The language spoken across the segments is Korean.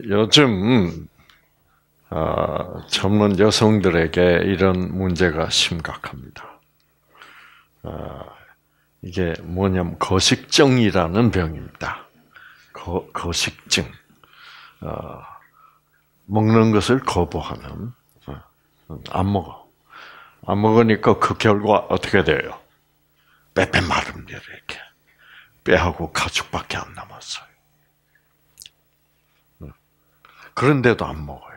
요즘 젊은 여성들에게 이런 문제가 심각합니다. 이게 뭐냐면 거식증이라는 병입니다. 거식증. 먹는 것을 거부하는. 안 먹어. 안 먹으니까 그 결과 어떻게 돼요? 빼빼 마릅니다. 이렇게. 뼈하고 가죽밖에 안 남았어요. 그런데도 안 먹어요.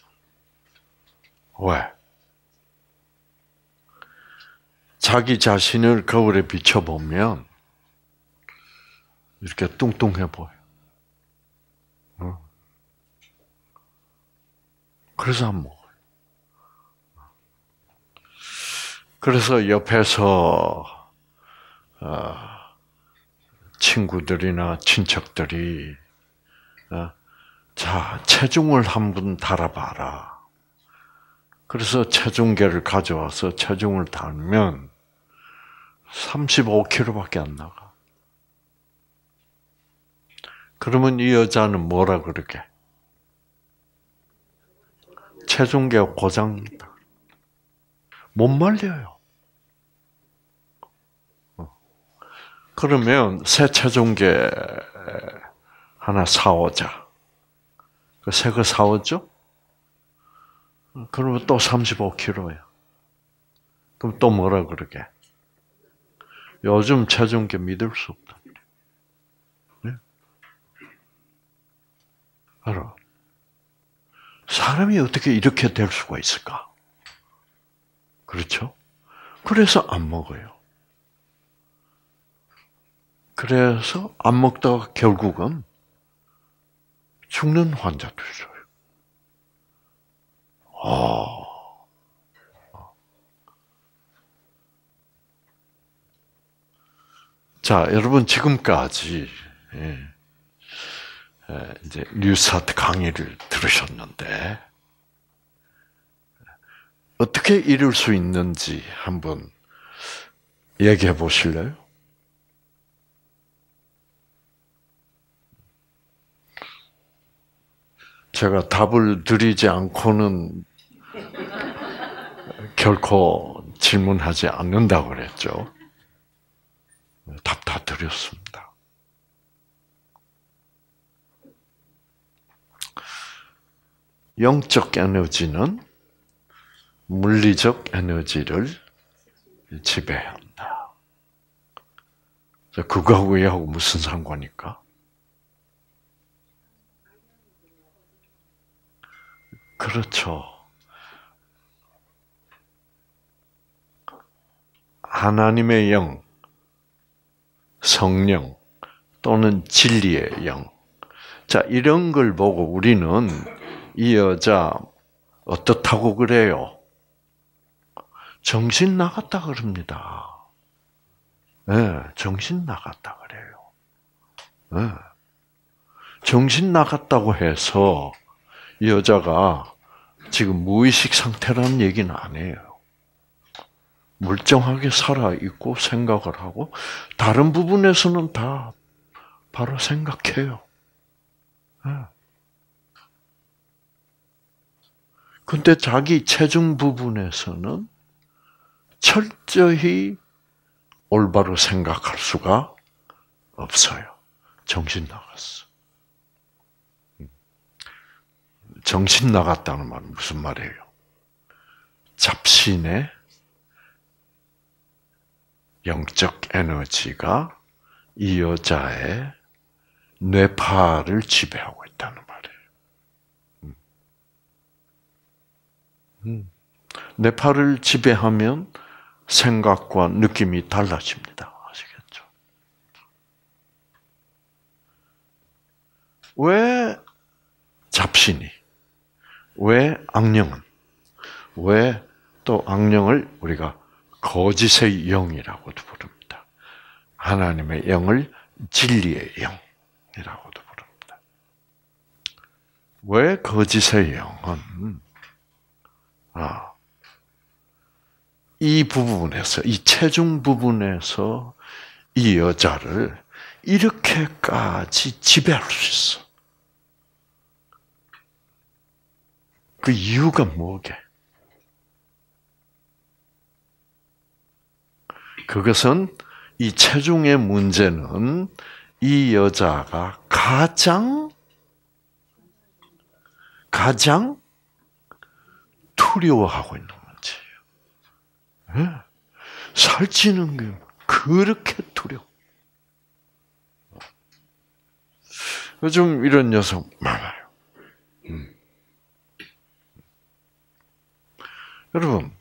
왜? 자기 자신을 거울에 비춰보면 이렇게 뚱뚱해 보여. 그래서 안 먹어요. 그래서 옆에서 친구들이나 친척들이 자, 체중을 한번 달아봐라. 그래서 체중계를 가져와서 체중을 달면 35kg밖에 안 나가. 그러면 이 여자는 뭐라 그러게? 체중계가 고장이다. 못 말려요. 그러면 새 체중계 하나 사오자. 새 거 사오죠? 그러면 또 35kg야. 그럼 또 뭐라 그러게? 요즘 체중계 믿을 수 없다. 네? 알아. 사람이 어떻게 이렇게 될 수가 있을까? 그렇죠? 그래서 안 먹어요. 그래서 안 먹다가 결국은 죽는 환자도 있어요. 자, 여러분 지금까지 이제 뉴스타트 강의를 들으셨는데 어떻게 이룰 수 있는지 한번 얘기해 보실래요? 제가 답을 드리지 않고는 결코 질문하지 않는다고 그랬죠. 답 다 드렸습니다. 영적 에너지는 물리적 에너지를 지배한다. 그거하고 얘하고 무슨 상관일까? 그렇죠. 하나님의 영, 성령 또는 진리의 영. 자, 이런 걸 보고 우리는 이 여자 어떻다고 그래요? 정신 나갔다 그럽니다. 네, 정신 나갔다 그래요. 네. 정신 나갔다고 해서 이 여자가 지금 무의식 상태라는 얘기는 아니에요. 멀쩡하게 살아있고 생각을 하고 다른 부분에서는 다 바로 생각해요. 근데 자기 체중 부분에서는 철저히 올바로 생각할 수가 없어요. 정신 나갔어. 정신 나갔다는 말은 무슨 말이에요? 잡신의 영적 에너지가 이 여자의 뇌파를 지배하고 있다는 말이에요. 뇌파를 지배하면 생각과 느낌이 달라집니다. 아시겠죠? 왜 잡신이? 왜 악령은? 왜 또 악령을 우리가 거짓의 영이라고도 부릅니다. 하나님의 영을 진리의 영이라고도 부릅니다. 왜 거짓의 영은 이 부분에서, 이 체중 부분에서 이 여자를 이렇게까지 지배할 수 있어. 그 이유가 뭐게? 그것은 이 체중의 문제는 이 여자가 가장 두려워하고 있는 문제예요. 네? 살찌는 게 그렇게 두려워. 요즘 이런 여성 많아요. 여러분,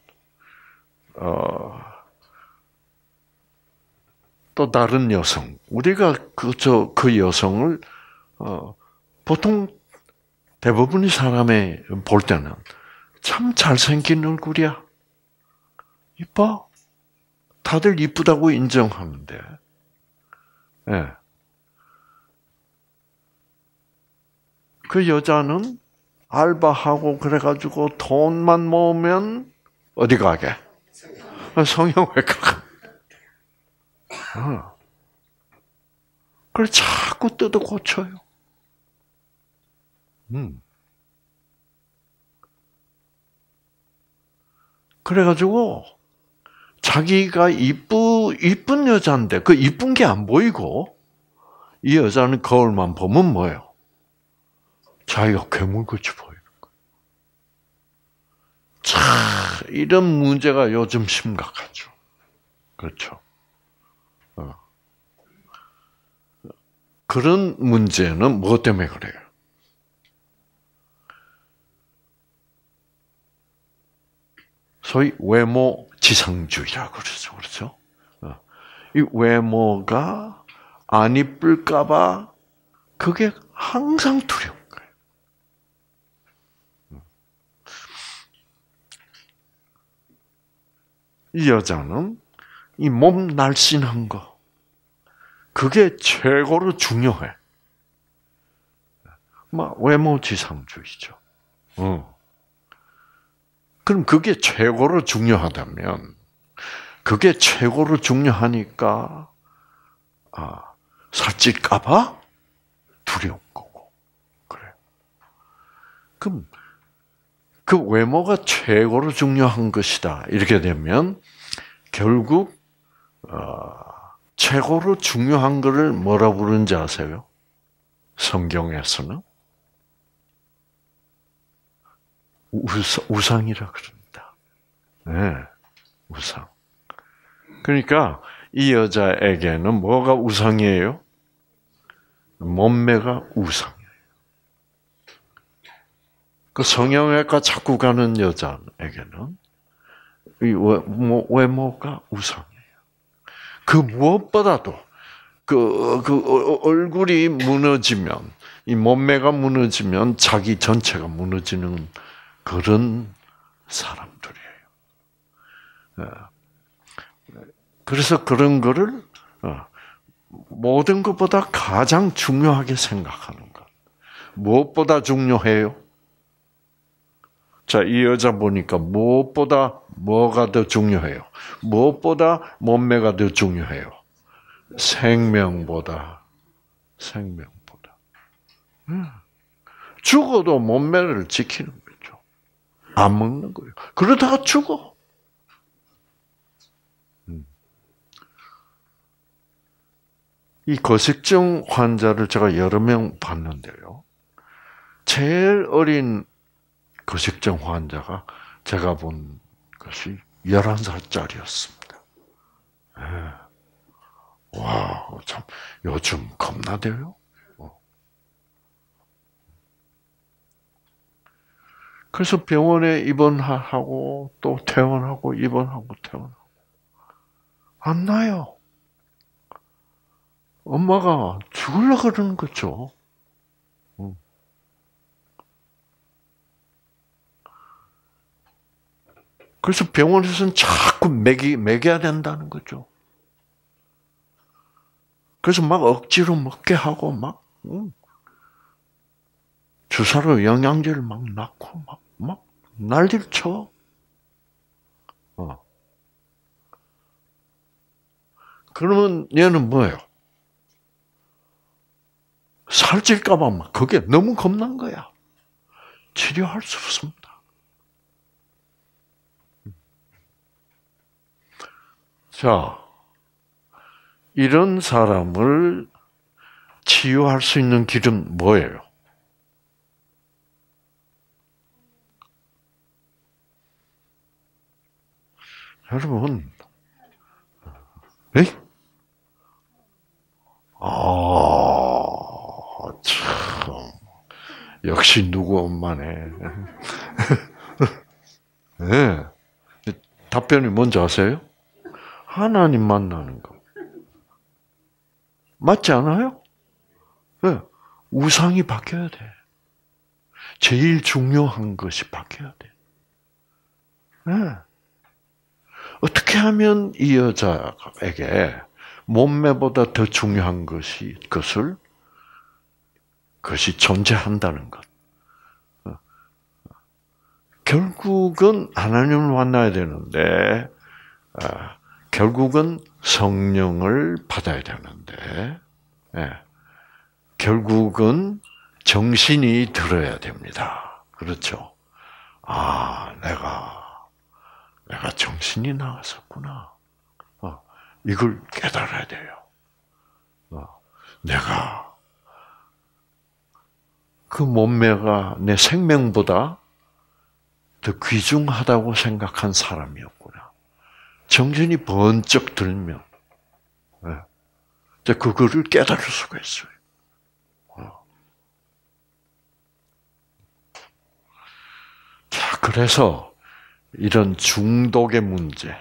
또 다른 여성, 우리가 그 여성을, 보통 대부분의 사람이 볼 때는 참 잘생긴 얼굴이야. 이뻐? 다들 이쁘다고 인정하는데, 예. 그 여자는 알바하고 그래가지고 돈만 모으면 어디 가게? 성형외과. 그래 자꾸 뜯어 고쳐요. 그래가지고 자기가 이쁜 여자인데 그 이쁜 게 안 보이고 이 여자는 거울만 보면 뭐예요? 자기가 괴물같이 보이는 거예요. 자, 이런 문제가 요즘 심각하죠. 그렇죠. 그런 문제는 무엇 때문에 그래요? 소위 외모 지상주의라고 그러죠. 그렇죠? 이 외모가 안 이쁠까봐 그게 항상 두려운 거예요. 이 여자는 이 몸 날씬한 거, 그게 최고로 중요해. 외모 지상주의죠. 그럼 그게 최고로 중요하다면, 그게 최고로 중요하니까, 살찔까봐 두려운 거고. 그래. 그럼, 그 외모가 최고로 중요한 것이다. 이렇게 되면, 결국, 최고로 중요한 것을 뭐라 부르는지 아세요? 성경에서는? 우상이라 그럽니다. 네, 우상. 그러니까 이 여자에게는 뭐가 우상이에요? 몸매가 우상이에요. 그 성형외과 자꾸 가는 여자에게는 이 외모가 우상이에요. 그 무엇보다도 그 얼굴이 무너지면, 이 몸매가 무너지면 자기 전체가 무너지는 그런 사람들이에요. 그래서 그런 거를 모든 것보다 가장 중요하게 생각하는 것. 무엇보다 중요해요? 자, 이 여자 보니까 무엇보다 뭐가 더 중요해요? 무엇보다 몸매가 더 중요해요? 생명보다. 죽어도 몸매를 지키는 거죠. 안 먹는 거예요. 그러다가 죽어. 이 거식증 환자를 제가 여러 명 봤는데요. 제일 어린 거식증 환자가 제가 본 것이 11살짜리였습니다. 와, 참, 요즘 겁나대요. 그래서 병원에 입원하고, 또 퇴원하고, 입원하고, 퇴원하고. 안 나요. 엄마가 죽으려고 그러는 거죠. 그래서 병원에서는 자꾸 먹여야 된다는 거죠. 그래서 막 억지로 먹게 하고, 주사로 영양제를 막 넣고, 막 난리를 쳐. 그러면 얘는 뭐예요? 살찔까봐 그게 너무 겁난 거야. 치료할 수 없습니다. 자, 이런 사람을 치유할 수 있는 길은 뭐예요? 여러분, 에이? 참. 역시 누구 엄마네. 네. 답변이 뭔지 아세요? 하나님 만나는 거. 맞지 않아요? 네. 우상이 바뀌어야 돼. 제일 중요한 것이 바뀌어야 돼. 네. 어떻게 하면 이 여자에게 몸매보다 더 중요한 것을 존재한다는 것. 결국은 하나님을 만나야 되는데, 결국은 성령을 받아야 되는데, 결국은 정신이 들어야 됩니다. 그렇죠? 내가 정신이 나갔었구나. 이걸 깨달아야 돼요. 내가 그 몸매가 내 생명보다 더 귀중하다고 생각한 사람이었구나. 정신이 번쩍 들면, 그거를 깨달을 수가 있어요. 자, 그래서 이런 중독의 문제,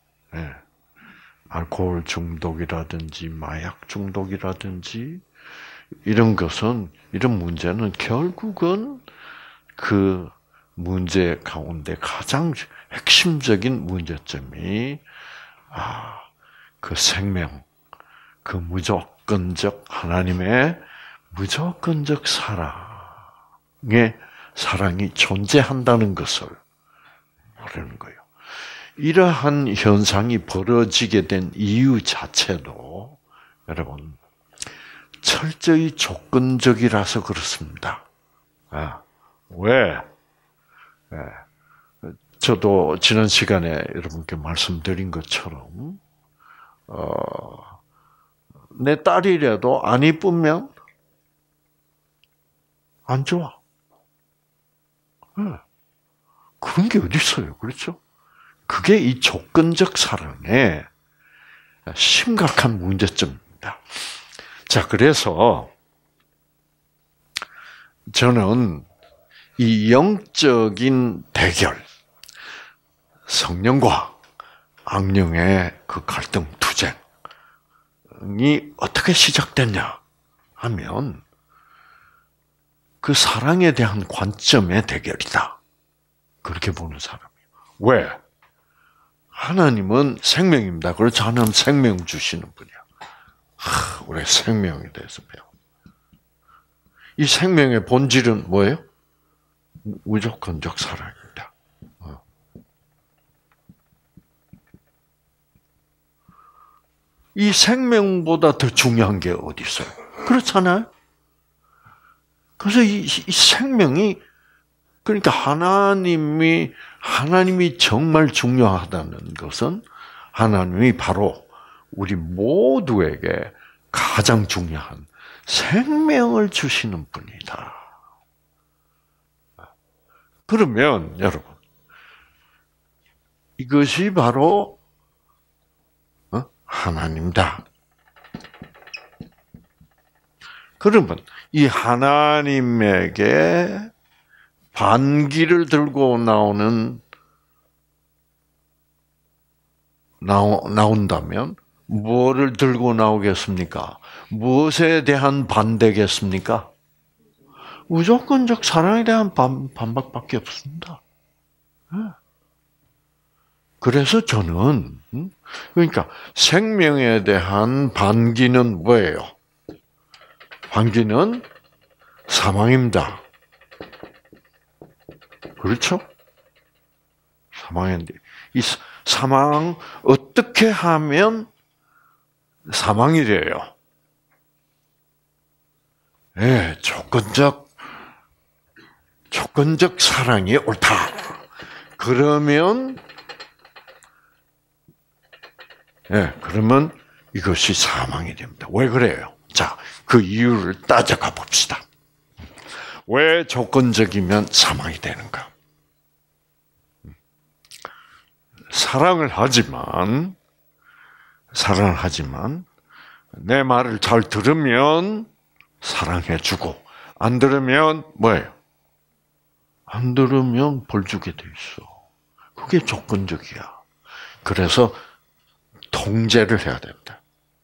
알코올 중독이라든지 마약 중독이라든지 이런 문제는 결국은 그 문제 가운데 가장 핵심적인 문제점이 그 생명, 그 무조건적 하나님의 무조건적 사랑이 존재한다는 것을 모르는 거예요. 이러한 현상이 벌어지게 된 이유 자체도 여러분 철저히 조건적이라서 그렇습니다. 왜? 저도 지난 시간에 여러분께 말씀드린 것처럼 내 딸이라도 안 이쁘면 안 좋아. 그런 게 어디 있어요, 그렇죠? 그게 이 조건적 사랑의 심각한 문제점입니다. 자, 그래서 저는 이 영적인 대결, 성령과 악령의 그 갈등 투쟁이 어떻게 시작됐냐 하면 그 사랑에 대한 관점의 대결이다. 그렇게 보는 사람이에요. 왜? 하나님은 생명입니다. 그렇죠? 하나님은 생명 주시는 분이야. 우리 생명에 대해서 배워. 이 생명의 본질은 뭐예요? 무조건적 사랑입니다. 이 생명보다 더 중요한 게 어디 있어요? 그렇잖아요? 그래서 이 생명이, 그러니까 하나님이 정말 중요하다는 것은 하나님이 바로 우리 모두에게 가장 중요한 생명을 주시는 분이다. 그러면 여러분, 이것이 바로 하나님다. 그러면 이 하나님에게 반기를 들고 나온다면 뭐를 들고 나오겠습니까? 무엇에 대한 반대겠습니까? 무조건적 사랑에 대한 반박밖에 없습니다. 그래서 저는 그러니까 생명에 대한 반기는 뭐예요? 반기는 사망입니다. 그렇죠? 사망인데 이 사망 어떻게 하면 사망이 돼요? 네, 조건적 사랑이 옳다. 그러면 예, 그러면 이것이 사망이 됩니다. 왜 그래요? 자, 그 이유를 따져가 봅시다. 왜 조건적이면 사망이 되는가? 사랑을 하지만 내 말을 잘 들으면 사랑해주고 안 들으면 뭐예요? 안 들으면 벌 주게 돼 있어. 그게 조건적이야. 그래서 통제를 해야 된다.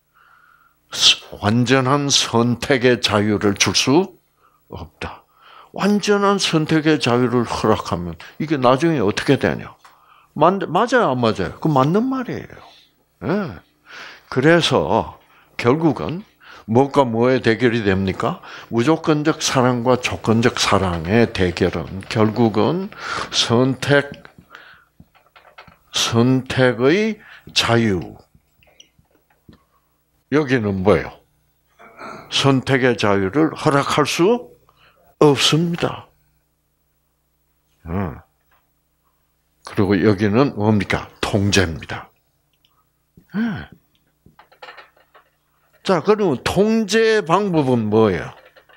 완전한 선택의 자유를 줄 수 없다. 완전한 선택의 자유를 허락하면 이게 나중에 어떻게 되냐? 맞아요, 안 맞아요? 그 맞는 말이에요. 네. 그래서 결국은 무엇과 뭐의 대결이 됩니까? 무조건적 사랑과 조건적 사랑의 대결은 결국은 선택의 자유. 여기는 뭐예요? 선택의 자유를 허락할 수 없습니다. 그리고 여기는 뭡니까? 통제입니다. 자, 그러면 통제 방법은 뭐예요?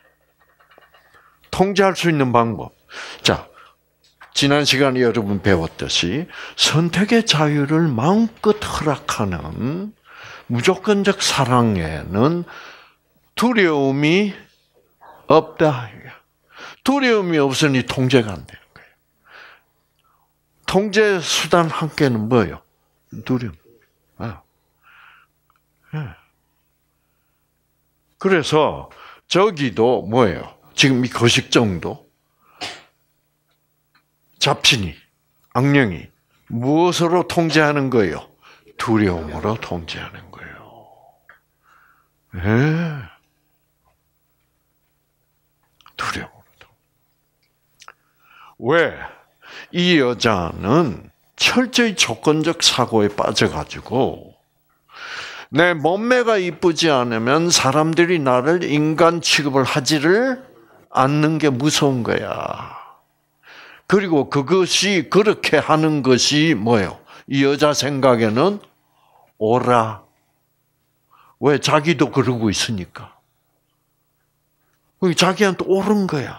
통제할 수 있는 방법. 자, 지난 시간에 여러분 배웠듯이 선택의 자유를 마음껏 허락하는 무조건적 사랑에는 두려움이 없다. 두려움이 없으니 통제가 안 되는 거예요. 통제 수단 한 개는 뭐예요? 두려움. 그래서 저기도 뭐예요? 지금 이 거식정도 잡신이 악령이 무엇으로 통제하는 거예요? 두려움으로 통제하는 거예요. 네. 두려움으로. 왜? 이 여자는 철저히 조건적 사고에 빠져가지고 내 몸매가 이쁘지 않으면 사람들이 나를 인간 취급을 하지를 않는 게 무서운 거야. 그리고 그것이 그렇게 하는 것이 뭐예요? 이 여자 생각에는 옳아. 왜? 자기도 그러고 있으니까. 자기한테 옳은 거야.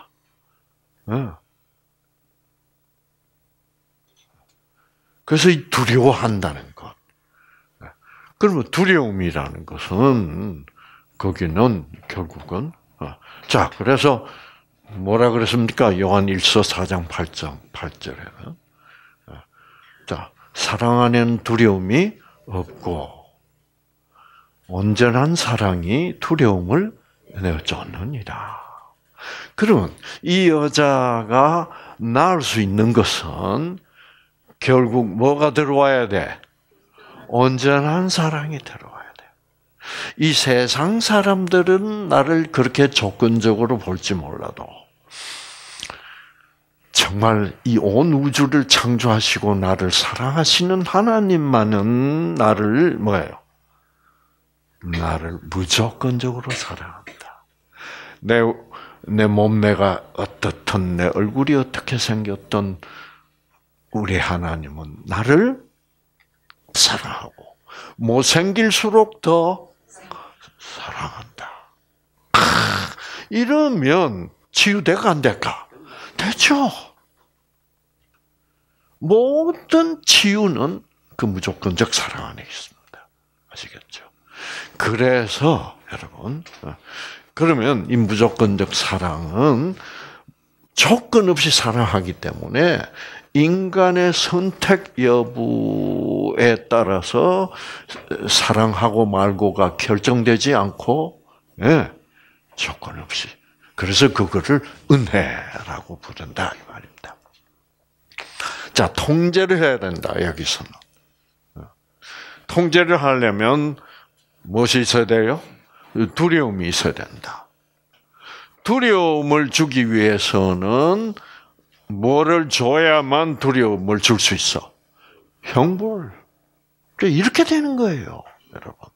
그래서 두려워한다는 것. 그러면 두려움이라는 것은 거기는 결국은 자, 그래서 뭐라 그랬습니까? 요한 1서 4장 8절에는 자, 사랑 안에는 두려움이 없고 온전한 사랑이 두려움을 내쫓느니라. 그러면 이 여자가 낳을 수 있는 것은 결국 뭐가 들어와야 돼? 온전한 사랑이 들어와야 돼. 이 세상 사람들은 나를 그렇게 조건적으로 볼지 몰라도 정말 이 온 우주를 창조하시고 나를 사랑하시는 하나님만은 나를 뭐예요? 나를 무조건적으로 사랑합니다. 내 몸매가 어떻든 내 얼굴이 어떻게 생겼든 우리 하나님은 나를 사랑하고 못생길수록 더 사랑한다. 이러면 치유될까 안 될까? 되죠. 모든 치유는 그 무조건적 사랑 안에 있습니다. 아시겠죠? 그래서 여러분, 그러면 이 무조건적 사랑은 조건 없이 사랑하기 때문에 인간의 선택 여부에 따라서 사랑하고 말고가 결정되지 않고, 조건 없이. 그래서 그거를 은혜라고 부른다 이 말입니다. 자, 통제를 해야 된다 여기서는. 통제를 하려면 무엇이 있어야 돼요? 두려움이 있어야 된다. 두려움을 주기 위해서는 뭐를 줘야만 두려움을 줄 수 있어? 형벌. 이렇게 되는 거예요, 여러분.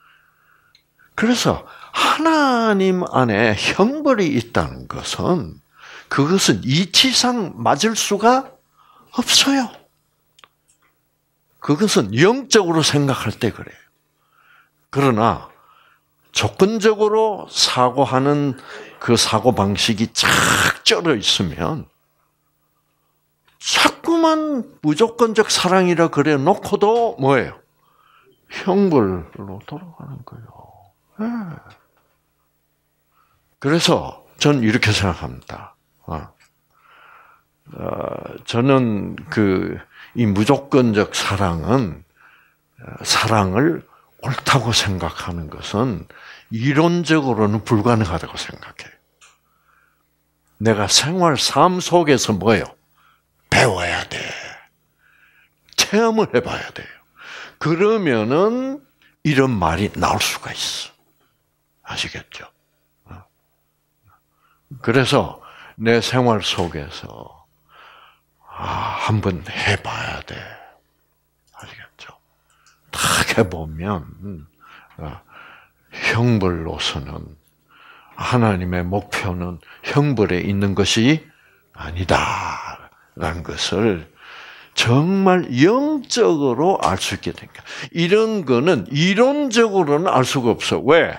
그래서 하나님 안에 형벌이 있다는 것은 그것은 이치상 맞을 수가 없어요. 그것은 영적으로 생각할 때 그래요. 그러나 조건적으로 사고하는 그 사고 방식이 쫙 쩔어 있으면 자꾸만 무조건적 사랑이라 그래 놓고도 뭐예요? 형벌로 돌아가는 거예요. 네. 그래서 전 이렇게 생각합니다. 저는 이 무조건적 사랑을 옳다고 생각하는 것은 이론적으로는 불가능하다고 생각해요. 내가 생활 삶 속에서 뭐예요? 배워야 돼. 체험을 해봐야 돼요. 그러면은 이런 말이 나올 수가 있어. 아시겠죠? 그래서 내 생활 속에서 한번 해봐야 돼. 아시겠죠? 딱 해보면 형벌로서는 하나님의 목표는 형벌에 있는 것이 아니다라는 것을 정말 영적으로 알 수 있게 되니까. 이런 거는 이론적으로는 알 수가 없어. 왜?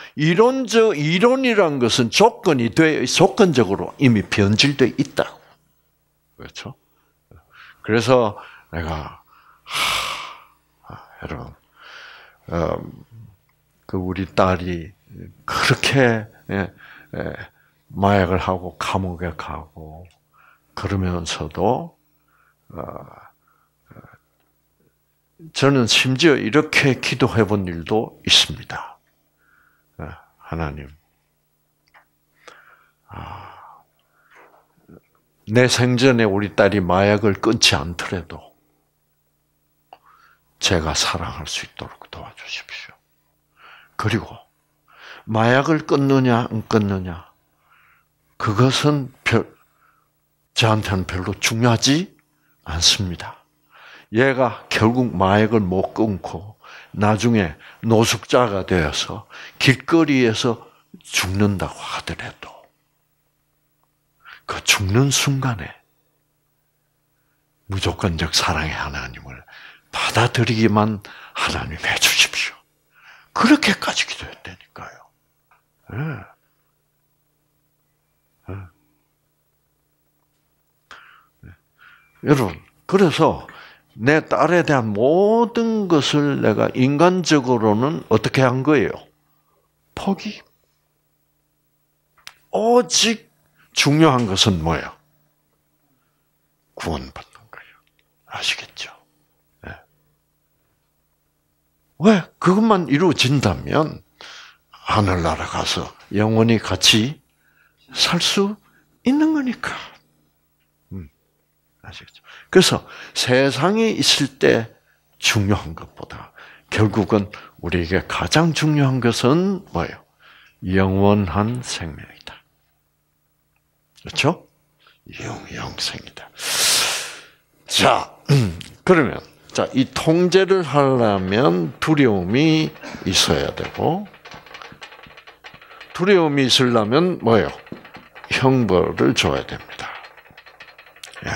이론이란 것은 조건적으로 이미 변질되어 있다고. 그렇죠? 그래서 내가, 여러분, 우리 딸이 그렇게, 마약을 하고 감옥에 가고, 그러면서도, 저는 심지어 이렇게 기도해 본 일도 있습니다. 하나님, 내 생전에 우리 딸이 마약을 끊지 않더라도 제가 사랑할 수 있도록 도와주십시오. 그리고 마약을 끊느냐 안 끊느냐 그것은 저한테는 별로 중요하지 않습니다. 얘가 결국 마약을 못 끊고 나중에 노숙자가 되어서 길거리에서 죽는다고 하더라도 그 죽는 순간에 무조건적 사랑의 하나님을 받아들이기만 하나님 해주십시오. 그렇게까지 기도했다니까요. 여러분, 그래서 내 딸에 대한 모든 것을 내가 인간적으로는 어떻게 한 거예요? 포기. 오직 중요한 것은 뭐예요? 구원받는 거예요. 아시겠죠? 네. 왜? 그것만 이루어진다면 하늘나라 가서 영원히 같이 살 수 있는 거니까. 아시겠죠? 그래서 세상에 있을 때 중요한 것보다 결국은 우리에게 가장 중요한 것은 뭐예요? 영원한 생명이다. 그렇죠? 영생이다. 자, 그러면 이 통제를 하려면 두려움이 있어야 되고 두려움이 있으려면 뭐예요? 형벌을 줘야 됩니다. 예.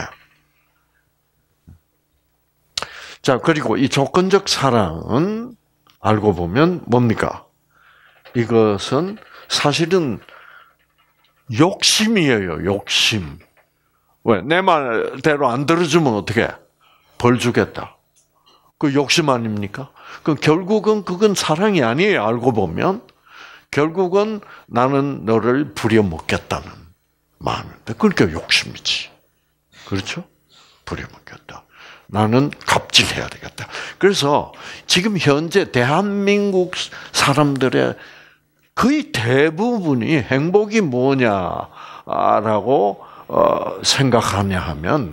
자, 그리고 이 조건적 사랑은 알고 보면 뭡니까? 이것은 사실은 욕심이에요, 욕심. 왜? 내 말대로 안 들어주면 어떻게? 벌 주겠다. 그 욕심 아닙니까? 그 결국은 그건 사랑이 아니에요, 알고 보면. 결국은 나는 너를 부려먹겠다는 마음인데, 그러니까 욕심이지. 그렇죠? 부려먹겠다. 나는 갑질해야 되겠다. 그래서 지금 현재 대한민국 사람들의 거의 대부분이 행복이 뭐냐라고 생각하냐 하면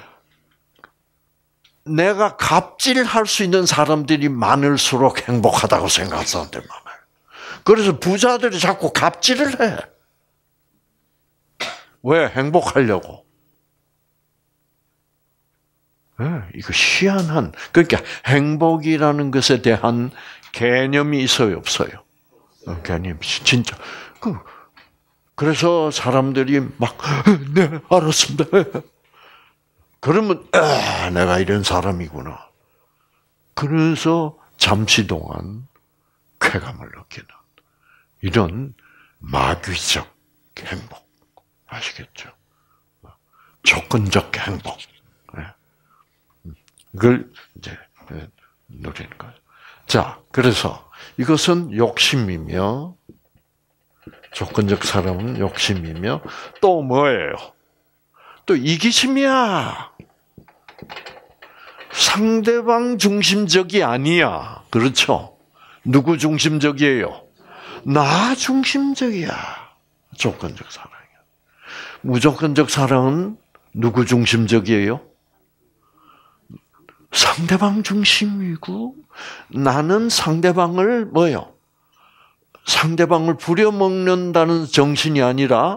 내가 갑질할 수 있는 사람들이 많을수록 행복하다고 생각하는 사람들 많아요. 그래서 부자들이 자꾸 갑질을 해. 왜? 행복하려고. 네, 이거 희한한, 그러니까 행복이라는 것에 대한 개념이 있어요, 없어요? 개념이 진짜. 그래서 사람들이 막, 네, 알았습니다. 그러면 내가 이런 사람이구나. 그래서 잠시 동안 쾌감을 느끼는 이런 마귀적 행복. 아시겠죠? 조건적 행복. 그걸 이제 누리는 거예요. 자, 그래서 이것은 욕심이며, 조건적 사랑은 욕심이며, 또 뭐예요? 또 이기심이야. 상대방 중심적이 아니야. 그렇죠? 누구 중심적이에요? 나 중심적이야. 조건적 사랑이야. 무조건적 사랑은 누구 중심적이에요? 상대방 중심이고, 나는 상대방을 뭐요? 상대방을 부려먹는다는 정신이 아니라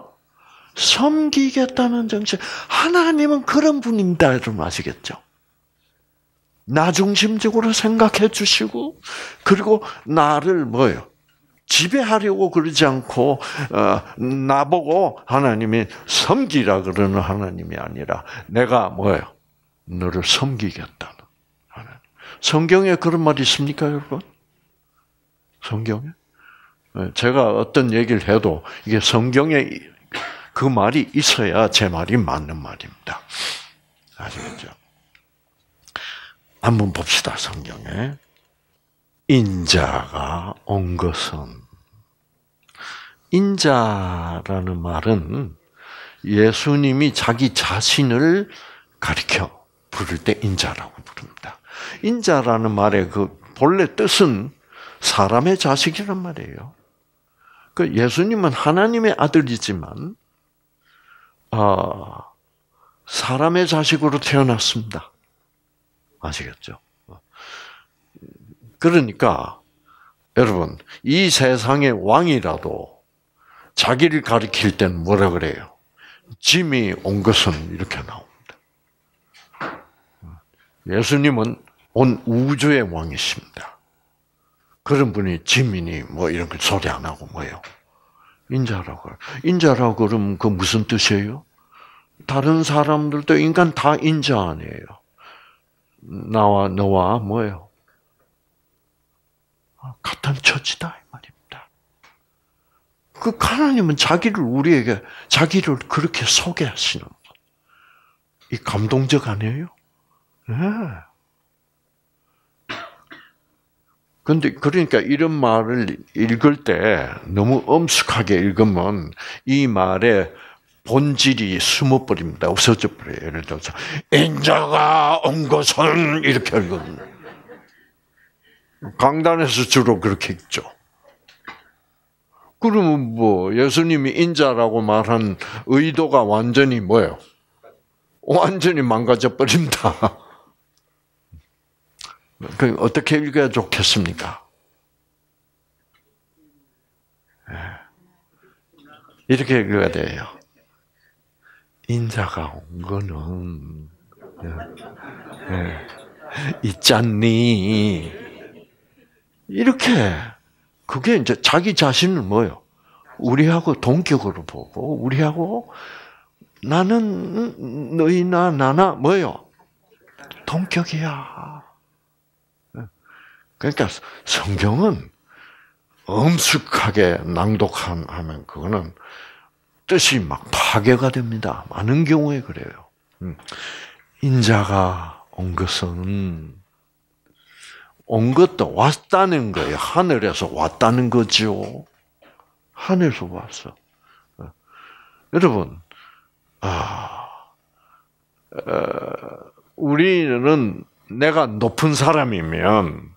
섬기겠다는 정신. 하나님은 그런 분입니다. 여러분 아시겠죠? 나 중심적으로 생각해 주시고, 그리고 나를 뭐요? 지배하려고 그러지 않고, 나보고 하나님이 섬기라 그러는 하나님이 아니라, 내가 뭐예요? 너를 섬기겠다는 하나님. 성경에 그런 말이 있습니까, 여러분? 성경에? 제가 어떤 얘기를 해도, 이게 성경에 그 말이 있어야 제 말이 맞는 말입니다. 아시겠죠? 한번 봅시다, 성경에. 인자가 온 것은, 인자라는 말은 예수님이 자기 자신을 가리켜 부를 때 인자라고 부릅니다. 인자라는 말의 그 본래 뜻은 사람의 자식이란 말이에요. 그 예수님은 하나님의 아들이지만 사람의 자식으로 태어났습니다. 아시겠죠? 그러니까 여러분, 이 세상의 왕이라도 자기를 가리킬 땐 뭐라 그래요? 짐이 온 것은 이렇게 나옵니다. 예수님은 온 우주의 왕이십니다. 그런 분이 짐이니 뭐 이런 거 소리 안 하고 뭐예요? 인자라고. 인자라고 그러면 그 무슨 뜻이에요? 다른 사람들도 인간 다 인자 아니에요. 나와 너와 뭐예요? 같은 처지다 이 말입니다. 그 하나님은 우리에게 자기를 그렇게 소개하시는 분. 이 감동적 아니에요? 네. 근데 그러니까 이런 말을 읽을 때 너무 엄숙하게 읽으면 이 말의 본질이 숨어버립니다. 없어져 버려요. 예를 들어서 인자가 온 것은 이렇게 읽으면 강단에서 주로 그렇게 읽죠. 그러면 뭐 예수님이 인자라고 말한 의도가 완전히 뭐예요? 완전히 망가져 버립니다. 그럼 어떻게 읽어야 좋겠습니까? 이렇게 읽어야 돼요. 인자가 온 거는 있잖니. 이렇게 그게 이제 자기 자신을 뭐요? 우리하고 동격으로 보고 우리하고 나는 너희나 나나 뭐요? 동격이야. 그러니까 성경은 엄숙하게 낭독하면 그거는 뜻이 막 파괴가 됩니다. 많은 경우에 그래요. 인자가 온 것은 온 것도 왔다는 거예요. 하늘에서 왔다는 거죠. 하늘에서 왔어. 여러분, 우리는 내가 높은 사람이면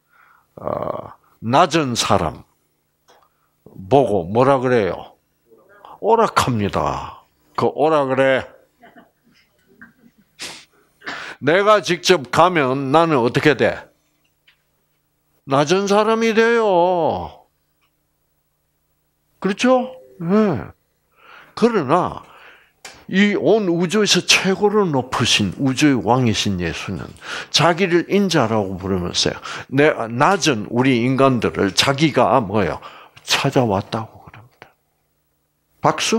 낮은 사람 보고 뭐라 그래요? 오락합니다. 그 오라 그래. 내가 직접 가면 나는 어떻게 돼? 낮은 사람이 돼요. 그렇죠? 네. 그러나 이 온 우주에서 최고로 높으신 우주의 왕이신 예수는 자기를 인자라고 부르면서요. 낮은 우리 인간들을 자기가 뭐예요? 찾아왔다고 그럽니다. 박수?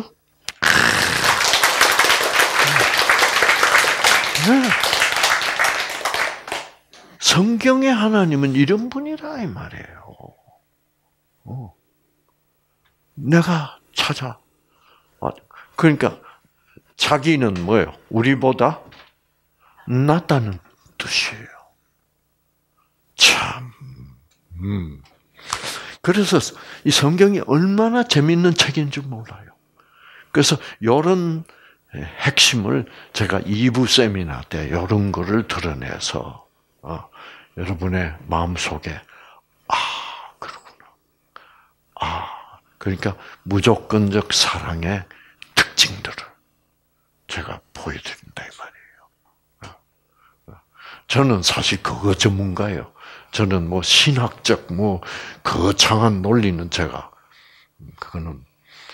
네. 성경의 하나님은 이런 분이라 이 말이에요. 내가 찾아. 그러니까 자기는 뭐예요? 우리보다 낫다는 뜻이에요. 참. 그래서 이 성경이 얼마나 재밌는 책인지 몰라요. 그래서 이런 핵심을 제가 2부 세미나 때 이런 거를 드러내서 여러분의 마음속에 그렇구나. 그러니까 무조건적 사랑의 특징들을 제가 보여드린다 이 말이에요. 저는 사실 그거 전문가예요. 저는 뭐 신학적 거창한 논리는 제가 그건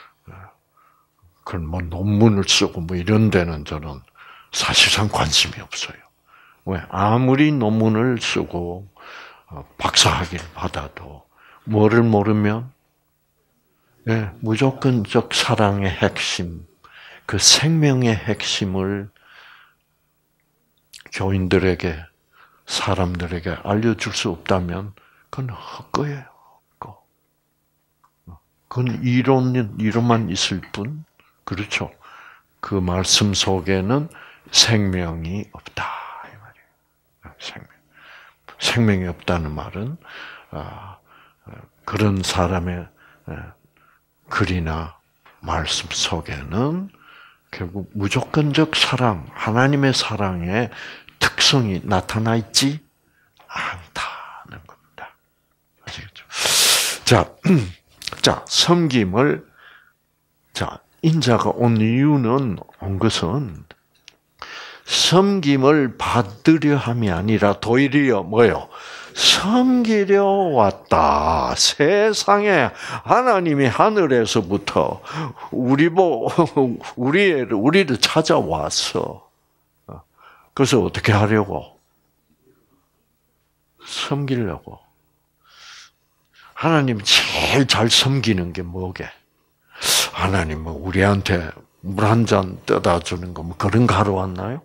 뭐 논문을 쓰고 뭐 이런 데는 저는 사실상 관심이 없어요. 왜? 아무리 논문을 쓰고 박사학위를 받아도 뭐를 모르면 무조건적 사랑의 핵심, 그 생명의 핵심을 교인들에게, 사람들에게 알려줄 수 없다면 그건 헛거예요. 헛거. 그건 이론만 있을 뿐, 그렇죠. 그 말씀 속에는 생명이 없다 이 말이에요. 생명이 없다는 말은 그런 사람의 글이나 말씀 속에는 결국 무조건적 사랑, 하나님의 사랑의 특성이 나타나 있지 않다는 겁니다. 아시겠죠? 자, 섬김을, 인자가 온 것은 섬김을 받으려 함이 아니라 도리어 뭐예요? 섬기려 왔다. 세상에 하나님이 하늘에서부터 우리를 찾아왔어. 그래서 어떻게 하려고? 섬기려고. 하나님 제일 잘 섬기는 게 뭐게? 하나님은 우리한테 물 한 잔 떠다 주는 거 그런 거 하러 왔나요?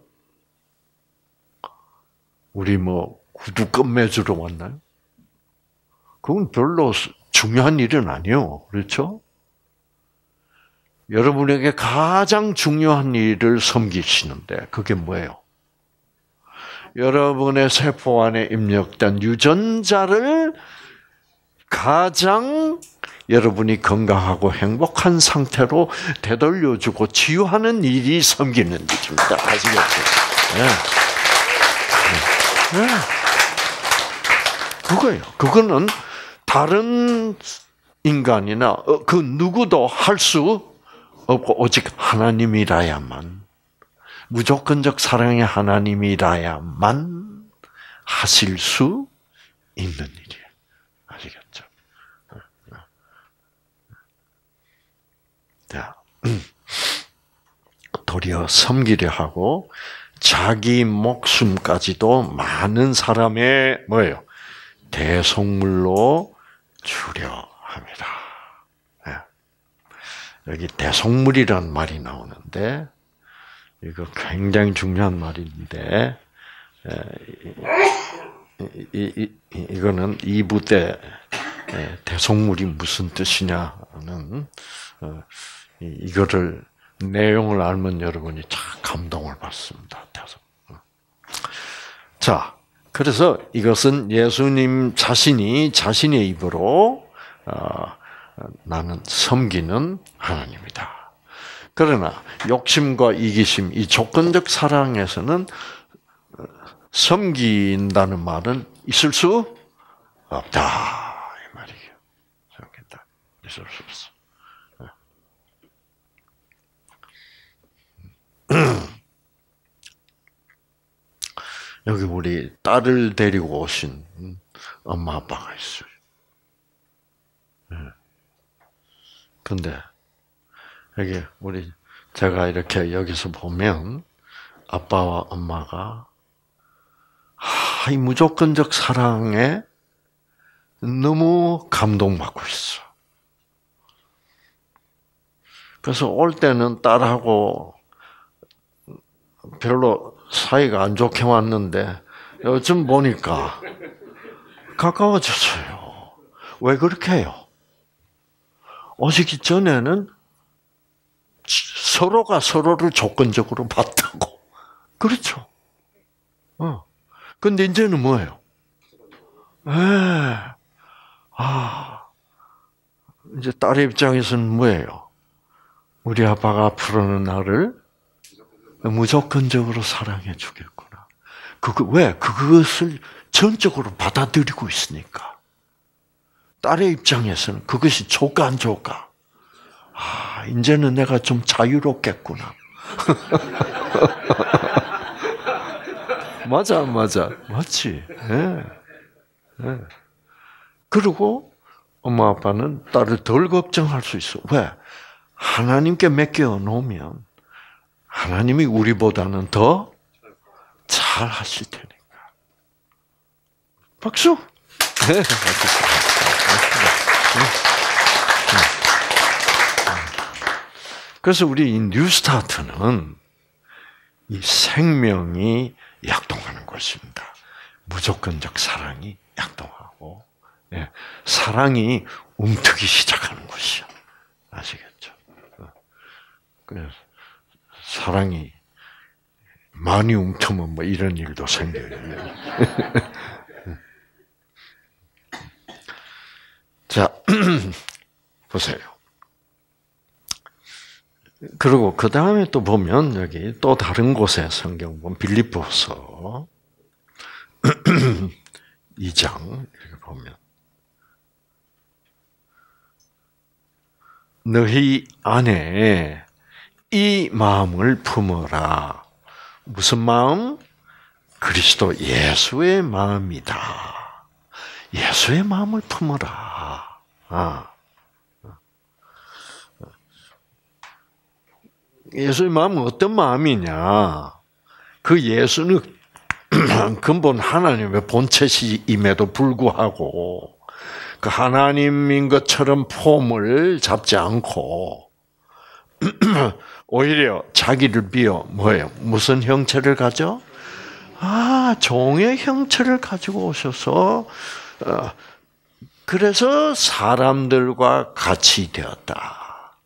우리 구두 끝매주러 왔나요? 그건 별로 중요한 일은 아니에요. 그렇죠? 여러분에게 가장 중요한 일을 섬기시는데 그게 뭐예요? 여러분의 세포 안에 입력된 유전자를 가장 여러분이 건강하고 행복한 상태로 되돌려주고 치유하는 일이 섬기는 일입니다. 아시겠죠? 네. 그거예요. 그거는 다른 인간이나 그 누구도 할 수 없고 오직 하나님이라야만, 무조건적 사랑의 하나님이라야만 하실 수 있는 일이에요. 아시겠죠? 자, 도리어 섬기려 하고 자기 목숨까지도 많은 사람의 뭐예요? 대속물로 주려 합니다. 여기 대속물이라는 말이 나오는데 이거 굉장히 중요한 말인데 이거는 2부 때 대속물이 무슨 뜻이냐는 이거를 내용을 알면 여러분이 참 감동을 받습니다. 자, 그래서 이것은 예수님 자신이 자신의 입으로 나는 섬기는 하나님이다. 그러나 욕심과 이기심, 이 조건적 사랑에서는 섬긴다는 말은 있을 수 없다 이 말이에요. 섬긴다, 있을 수 없어. 여기 우리 딸을 데리고 오신 엄마 아빠가 있어요. 근데 여기 제가 이렇게 여기서 보면 아빠와 엄마가 이 무조건적 사랑에 너무 감동받고 있어. 그래서 올 때는 딸하고 별로 사이가 안 좋게 왔는데 요즘 보니까 가까워졌어요. 왜 그렇게 해요? 오시기 전에는 서로가 서로를 조건적으로 봤다고. 그렇죠. 근데 이제는 뭐예요? 이제 딸의 입장에서는 뭐예요? 우리 아빠가 앞으로는 나를 무조건적으로 사랑해 주겠구나. 왜? 그것을 전적으로 받아들이고 있으니까. 딸의 입장에서는 그것이 좋까 안 좋까? 이제는 내가 좀 자유롭겠구나. 맞지? 예. 예. 그리고 엄마 아빠는 딸을 덜 걱정할 수 있어. 왜? 하나님께 맡겨 놓으면 하나님이 우리보다는 더 잘 하실 테니까. 박수. 네. 그래서 우리 이 뉴스타트는 이 생명이 약동하는 것입니다. 무조건적 사랑이 약동하고, 사랑이 움트기 시작하는 것이요. 아시겠죠? 그래서 사랑이 많이 움트면 뭐 이런 일도 생겨요. 자, 보세요. 그리고 그 다음에 또 보면 여기 또 다른 곳에 성경 보면 빌립보서 2장 이렇게 보면 너희 안에 이 마음을 품어라. 무슨 마음? 그리스도 예수의 마음이다. 예수의 마음을 품어라. 예수의 마음은 어떤 마음이냐? 그 예수는 근본 하나님의 본체임에도 불구하고 그 하나님인 것처럼 폼을 잡지 않고 오히려 자기를 비워 뭐예요? 무슨 형체를 가져? 종의 형체를 가지고 오셔서 그래서 사람들과 같이 되었다.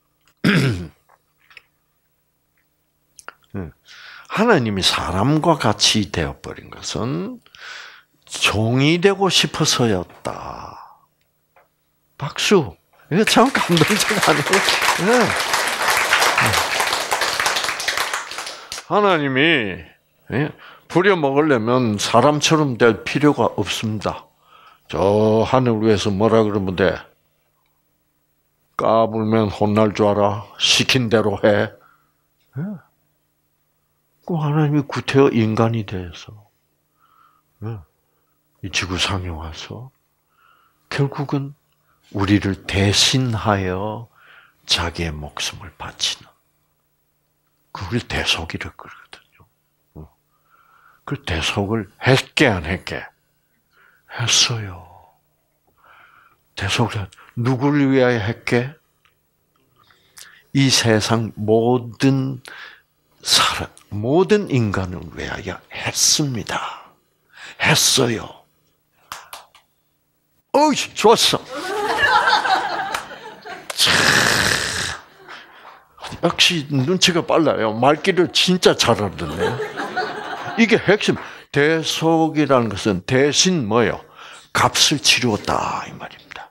하나님이 사람과 같이 되어버린 것은 종이 되고 싶어서였다. 박수. 이거 참 감동적 아니에요? 네. 하나님이 부려 먹으려면 사람처럼 될 필요가 없습니다. 저 하늘 위에서 뭐라 그러면 돼? 까불면 혼날 줄 알아. 시킨 대로 해. 그 하나님이 구태여 인간이 돼서 이 지구상에 와서 결국은 우리를 대신하여 자기의 목숨을 바치는 그걸 대속이라고 그러거든요. 그 대속을 했게 안 했게? 했어요. 대속을 누구를 위하여 했게? 이 세상 모든 사람, 모든 인간을 위하여 했습니다. 했어요. 좋았어. 역시 눈치가 빨라요. 말귀를 진짜 잘 알았네. 이게 핵심. 대속이라는 것은 대신 뭐예요? 값을 치루었다 이 말입니다.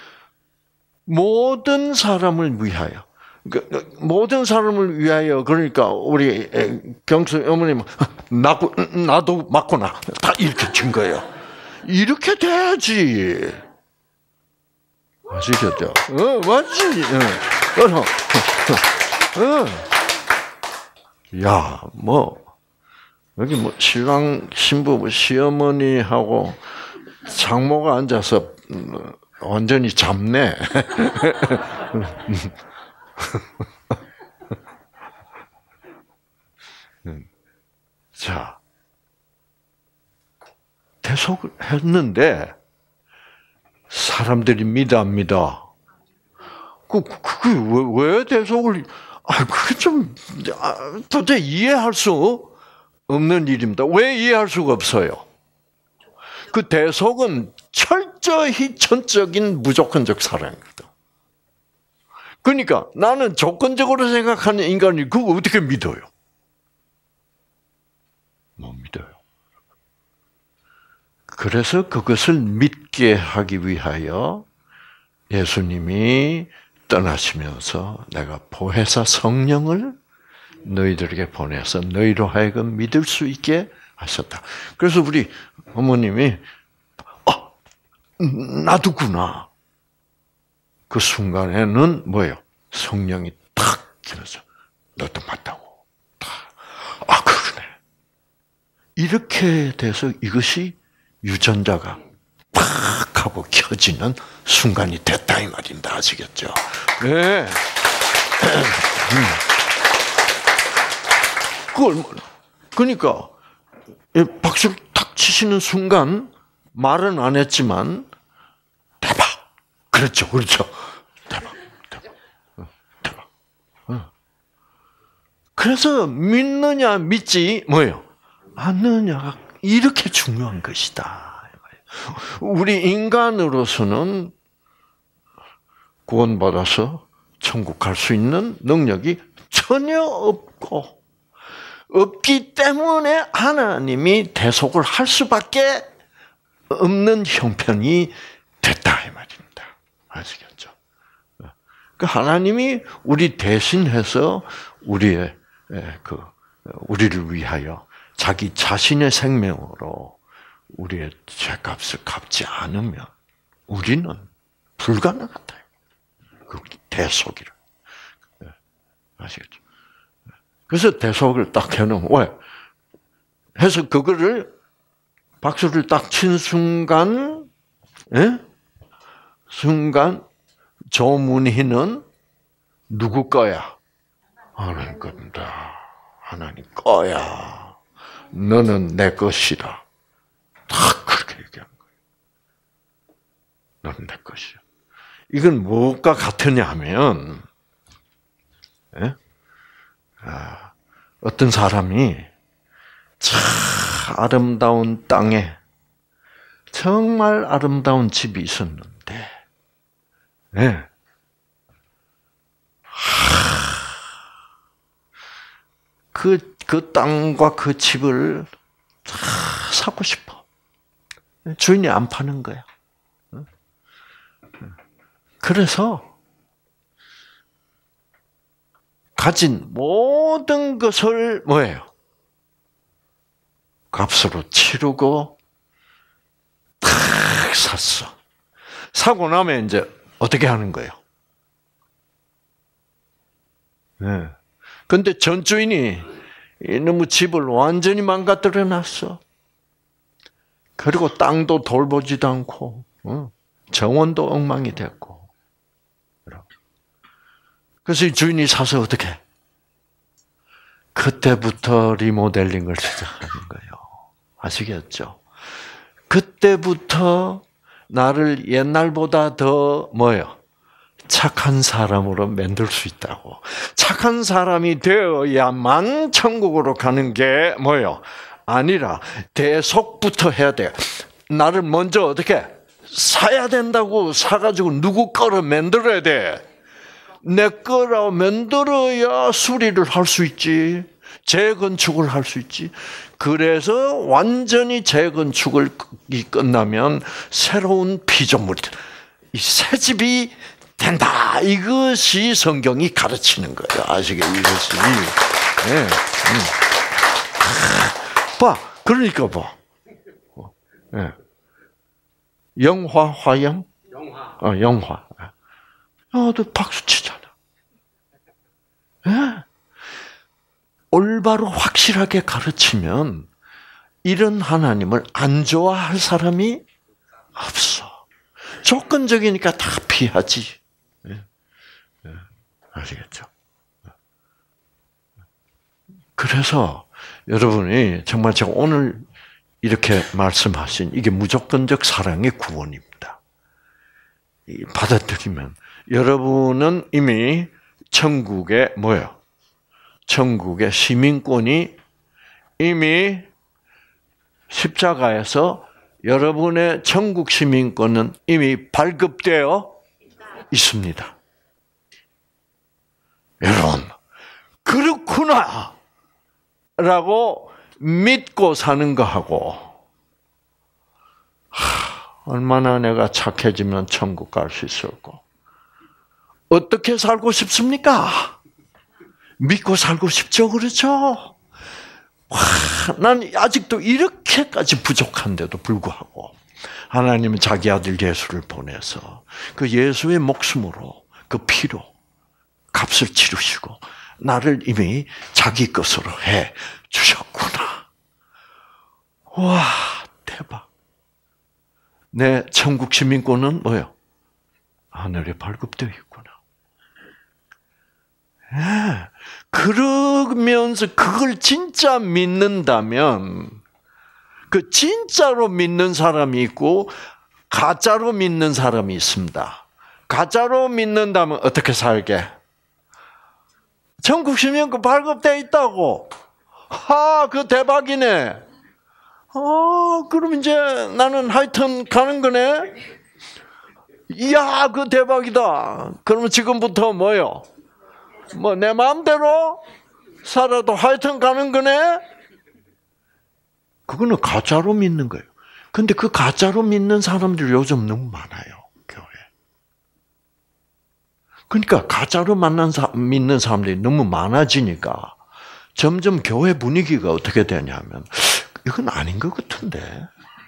모든 사람을 위하여. 모든 사람을 위하여 그러니까 우리 경수 어머님 나도 맞구나 다 이렇게 친 거예요. 이렇게 돼야지. 아시겠죠? 맞지. 야, 여기 신랑 신부 시어머니하고 장모가 앉아서 완전히 잡네. 자, 대속을 했는데 사람들이 믿어 안 믿어? 그게 왜 대속을? 그게 좀 도대체 이해할 수 없는 일입니다. 왜 이해할 수가 없어요? 그 대속은 철저히 전적인 무조건적 사랑이거든. 그러니까 나는 조건적으로 생각하는 인간이 그거 어떻게 믿어요? 못 믿어요. 그래서 그것을 믿게 하기 위하여 예수님이 떠나시면서 내가 보혜사 성령을 너희들에게 보내서 너희로 하여금 믿을 수 있게 하셨다. 그래서 우리 어머님이 나도구나. 그 순간에는 뭐예요? 성령이 탁 길어져. 너도 맞다고. 그러네. 이렇게 돼서 이것이 유전자가 탁 하고 켜지는 순간이 됐다 이 말입니다. 아시겠죠? 네. 그러니까 박수를 탁 치시는 순간 말은 안 했지만 대박. 그렇죠. 대박. 그래서 믿느냐 믿지 뭐예요? 않느냐가 이렇게 중요한 것이다. 우리 인간으로서는 구원받아서 천국 갈 수 있는 능력이 전혀 없기 때문에 하나님이 대속을 할 수밖에 없는 형편이 됐다 이 말입니다. 아시겠죠? 그 하나님이 우리 대신해서 우리를 위하여 자기 자신의 생명으로 우리의 죄값을 갚지 않으면 우리는 불가능하다. 그 대속이를. 아시겠죠? 그래서 대속을 딱 해놓으면 왜? 해서 그거를 박수를 딱 친 순간, 조문희는 누구 거야? 하나님 겁니다. 하나님 거야. 너는 내 것이다. 딱 그렇게 얘기한 거예요. 너는 내 것이야. 이건 무엇과 같으냐 하면, 어떤 사람이 참 아름다운 땅에 정말 아름다운 집이 있었는데, 그 땅과 그 집을 다 사고 싶어. 주인이 안 파는 거야. 그래서 가진 모든 것을 뭐예요? 값으로 치르고 탁 샀어. 사고 나면 이제 어떻게 하는 거예요? 근데 전 주인이 너무 집을 완전히 망가뜨려 놨어. 그리고 땅도 돌보지도 않고, 정원도 엉망이 됐고. 그래서 이 주인이 사서 어떻게? 그때부터 리모델링을 시작하는 거예요. 아시겠죠? 그때부터 나를 옛날보다 더 뭐예요? 착한 사람으로 만들 수 있다고. 착한 사람이 되어야만 천국으로 가는 게 뭐예요? 아니라 대속부터 해야 돼요. 나를 먼저 어떻게? 사야 된다고. 사가지고 누구 거를 만들어야 돼. 내 거라 만들어야 수리를 할 수 있지. 재건축을 할 수 있지. 그래서 완전히 재건축이 끝나면 새로운 피조물이 이 새 집이 된다. 이것이 성경이 가르치는 거예요. 아시겠죠? 이것이. 네. 봐. 그러니까 봐. 네. 영화, 화영? 영화. 너 박수 치잖아. 네. 올바로 확실하게 가르치면 이런 하나님을 안 좋아할 사람이 없어. 조건적이니까 다 피하지. 아시겠죠? 그래서 여러분이 정말 제가 오늘 이렇게 말씀하신 이게 무조건적 사랑의 구원입니다. 받아들이면 여러분은 이미 천국에 뭐예요? 천국의 시민권이 이미 십자가에서 여러분의 천국 시민권은 이미 발급되어 있습니다. 여러분, 그렇구나! 라고 믿고 사는 거하고, 얼마나 내가 착해지면 천국 갈 수 있을까? 어떻게 살고 싶습니까? 믿고 살고 싶죠, 그렇죠? 난 아직도 이렇게까지 부족한데도 불구하고 하나님은 자기 아들 예수를 보내서 그 예수의 목숨으로 그 피로 값을 치르시고 나를 이미 자기 것으로 해 주셨구나. 와, 대박. 내 천국 시민권은 뭐요? 하늘에 발급되어 있구나. 네. 그러면서 그걸 진짜 믿는다면, 그 진짜로 믿는 사람이 있고 가짜로 믿는 사람이 있습니다. 가짜로 믿는다면 어떻게 살게? 천국 시민권 발급되어 있다고. 그 대박이네. 그럼 이제 나는 하여튼 가는 거네. 이야, 그 대박이다. 그러면 지금부터 뭐요? 내 마음대로 살아도 하여튼 가는 거네? 그거는 가짜로 믿는 거예요. 근데 그 가짜로 믿는 사람들이 요즘 너무 많아요, 교회. 그러니까 가짜로 믿는 사람들이 너무 많아지니까 점점 교회 분위기가 어떻게 되냐면, 이건 아닌 것 같은데.